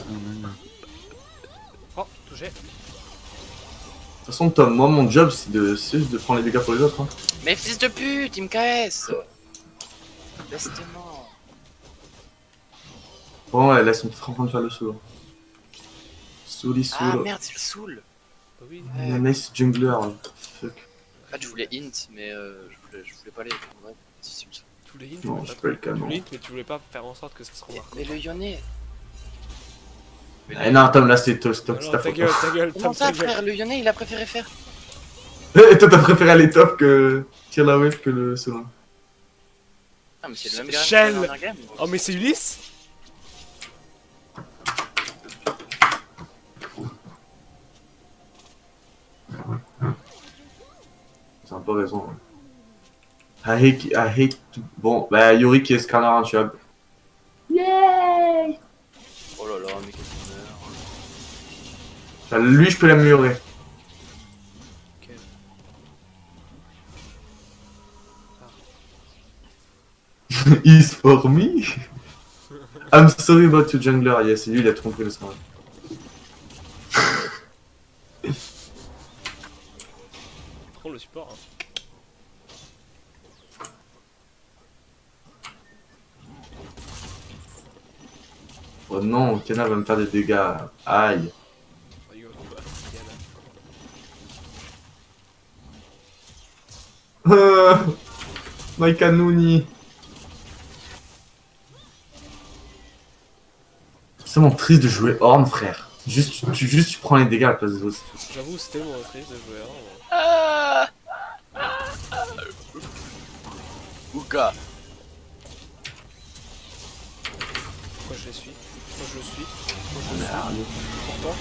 Oh, touché. De toute façon, Tom, moi mon job c'est de, c'est juste de prendre les dégâts pour les autres. Hein. Mais fils de pute, il me caresse. Laisse-moi. Bon, ouais, là ils sont en train de faire le soul. Souli, soul. Ah merde, c'est le soul. Bah oui. Ouais. Nice jungler, hein. Fuck. En fait, je voulais int, mais euh, je, voulais, je voulais pas les. Ouais, si, si, si. Tu voulais int, Non, mais je pas peux le tu canon. voulais int, mais tu voulais pas faire en sorte que ça se remarque. Mais le Yone. Eh non, Tom, là c'est top, stop, Non, c'est ta ta faute. gueule, ta gueule, Comment Tom, ça, ta gueule. frère? Le Yone, il a préféré faire. Et toi, t'as préféré aller top que tirer la wave que le soul. Ah, mais c'est le même gars. Shell. Oh, mais c'est Ulysse. C'est un peu raison. Hein. I hate, I hate. To... Bon, bah Yuri qui est scanner intuable. Yay! Oh là là, mais qu'est-ce qu'on meurt. Enfin, lui, je peux l'améliorer. Ok. Is for me? I'm sorry about you, jungler. Yes, lui, il a tout compris le scanner. Prends le support. Hein. Oh non, Kiana va me faire des dégâts. Aïe. Euh, Maikanuni. C'est vraiment triste de jouer Horn, frère. Juste tu, juste, tu prends les dégâts à la place des autres. J'avoue, c'était mon triste de jouer Horn. Ah Ouka. Pourquoi je les suis? Pourquoi je le suis? Pourquoi je le suis? Pourtant.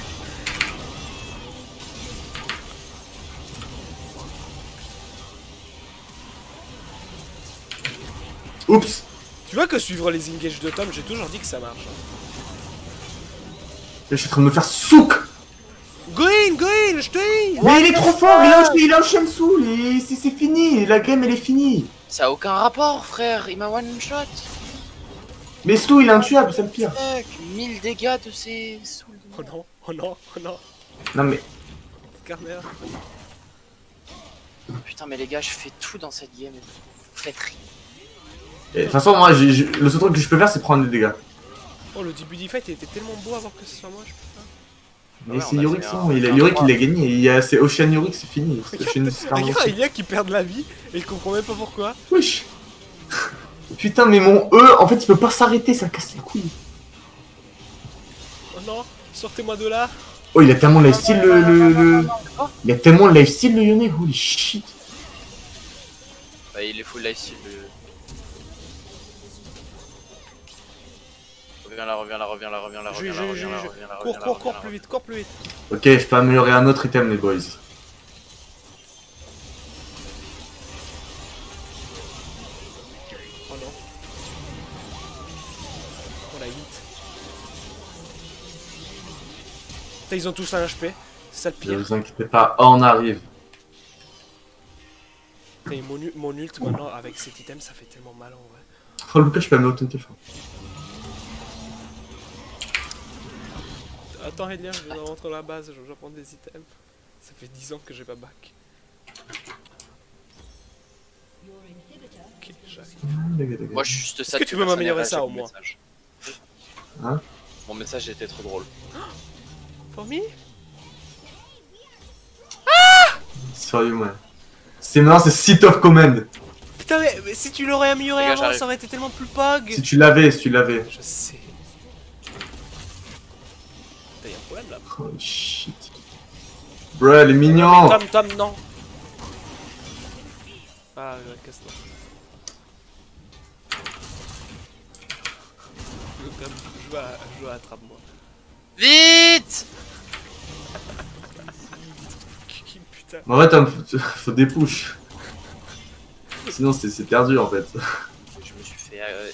Oups. Tu vois que suivre les engages de Tom, j'ai toujours dit que ça marche. Je suis en train de me faire souk. Go in, go in, je te dis. Mais il est trop fort, il a, il a enchaîné soul et c'est c'est fini, la game elle est finie. Ça a aucun rapport, frère, il m'a one shot. Mais Stu il est intuable, c'est le pire. Fuck, mille dégâts de ces souls. Oh non, oh non, oh non. Non mais... Skarner. Putain, mais les gars, je fais tout dans cette game. Vous faites rien. De toute façon, moi, j'ai, j'ai- le seul truc que je peux faire, c'est prendre des dégâts. Oh, le début du fight il était tellement beau avant que ce soit moi, je peux pas. Mais Ouais, c'est on a Yorick, fait c'est un- bon, il a un Yorick, droit. il a gagné. Il y a, c'est Ocean Yorick, c'est fini. C'est Ocean Star Regarde, aussi. il y a qui perd de la vie et il comprend même pas pourquoi. Wesh. Putain, mais mon E, en fait, il peut pas s'arrêter, ça casse les couilles. Oh non, sortez-moi de là. Oh, il a tellement lifesteal le, le, le... Il a tellement lifesteal le Yone, holy shit. Bah, il est full life steal. Le... Reviens là, reviens là, reviens là, reviens là, Je, reviens je, là, je, reviens là, je- reviens là, Cours, reviens là, cours, reviens cours là, plus vite, cours plus vite. Ok, je peux améliorer un autre item, les boys. Oh non. On a huit. Putain, ils ont tous un H P. C'est ça le Ne pire. vous inquiétez pas, on arrive. Putain, et mon, u- mon ult maintenant avec cet item, ça fait tellement mal en vrai. Oh, Lucas, je peux améliorer ton téléphone. Attends, Elia, je vais rentrer à la base, je dois prendre des items. Ça fait dix ans que j'ai pas back. Ok, j'arrive. Moi, je suis juste Est-ce ça. que tu peux m'améliorer ça au moins? Hein? Mon message était trop drôle. For me? Sérieux, moi. C'est maintenant, c'est Seat of Command. Putain, mais, mais si tu l'aurais amélioré Les gars, avant, j'arrive. ça aurait été tellement plus pog. Si tu l'avais, si tu l'avais. Je sais. Putain, y'a un problème là. Oh shit. Bro, elle est mignon. Tom, Tom, non. Ah, ouais, casse-toi. Tom, je vais à, je vais à attrape-moi. Vite. Putain. En vrai, Tom, faut, faut des push. Sinon, c'est c'est perdu en fait. Je me suis fait. Euh...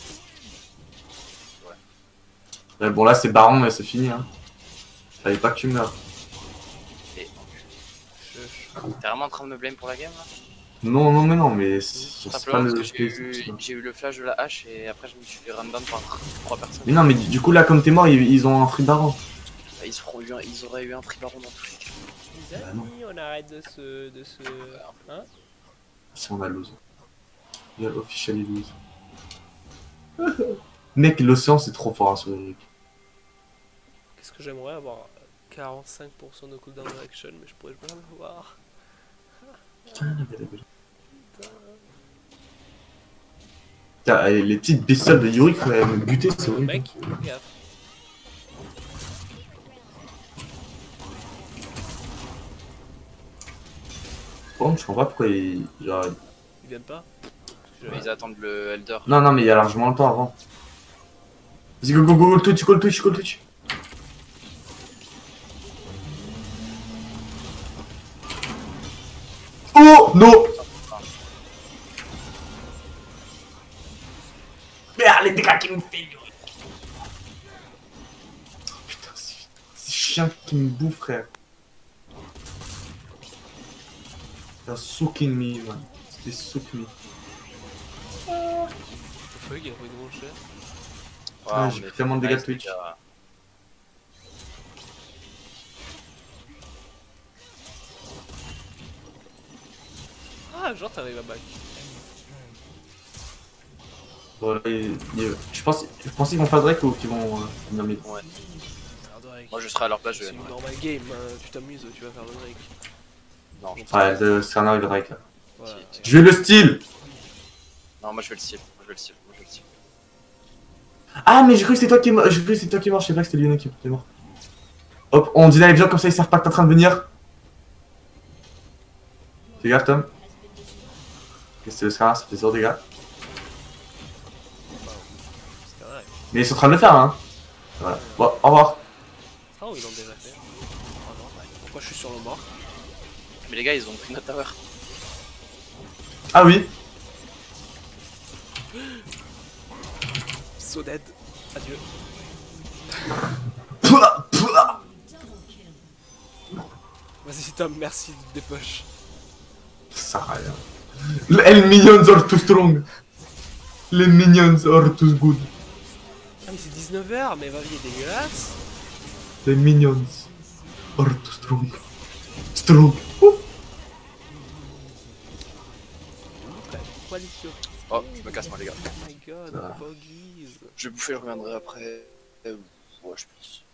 Ouais, bon, là, c'est Baron, mais c'est fini. Hein. Fallait pas que tu meurs. Et... T'es vraiment en train de me blame pour la game là? Non, non, mais non, mais c'est pas Simplement le. parce que j'ai eu, j'ai eu le flash de la hache et après je me suis fait random par trois personnes. Mais non, mais du coup, là, comme t'es mort, ils, ils ont un free Baron. Bah, ils, auront eu un, ils auraient eu un free Baron dans tous les cas. Les amis, bah on arrête de se. de se. Hein? Si on a lose. Il y a officially lose. Mec, l'océan c'est trop fort hein, sur Eric. Qu'est-ce que j'aimerais avoir quarante-cinq pour cent de cooldown reaction, mais je pourrais pas l'avoir. Putain, les petites bestioles de Yorick, faut me buter, c'est horrible. Mec, gaffe. Bon, je comprends pas pourquoi ils. Genre... Ils viennent pas? Mais ils attendent le Elder. Non, non, mais il y a largement le temps avant. Vas-y, go, go, go, go, Twitch, go, Twitch, go, Twitch. Oh, non. Merde, les dégâts qu'il me fait. Putain, c'est chien qui me bouffe, frère. They're soaking me, man. They soak me. Fuck, il a pris de mon cher. Ouais, j'ai pris tellement de dégâts de Twitch. Ah, genre t'arrives à back. Bon, il, il, je pense, je pensais qu'ils vont faire Drake ou qu'ils vont euh, venir mid. Ouais. Moi je serai à leur place, je vais. C'est une normal game, hein. Tu t'amuses, tu vas faire le Drake. Non, je Ouais, de Serna et le Drake là. Voilà. Je vais le style. Non, moi je vais le style. Moi je vais le style. Moi je vais le style. Ah, mais j'ai cru que c'était toi qui est mort. J'ai cru que c'était toi qui est mort. Je sais pas que c'était Lionel qui est mort. Hop, on dit les gens comme ça, ils savent pas que t'es en train de venir. Fais gaffe, Tom. Qu'est-ce que c'est le Serna, ça fait zéro dégâts. Mais ils sont en train de le faire, hein. Voilà. Bon, au revoir. Ah, ils l'ont déjà fait. Oh non, pourquoi je suis sur le mort? Mais les gars, ils ont pris notre tower. Ah oui. So dead. Adieu. Vas-y Tom, merci de dépoche. Ça sert à rien. Les minions are too strong. Les minions are too good. Ah mais c'est dix-neuf heures, mais va vie est dégueulasse. Les minions are too strong. Strong. Ouf. Oh, je me casse moi les gars. Oh my god, Ah. buggies. Je vais bouffer, je reviendrai après. Euh, ouais, je pense.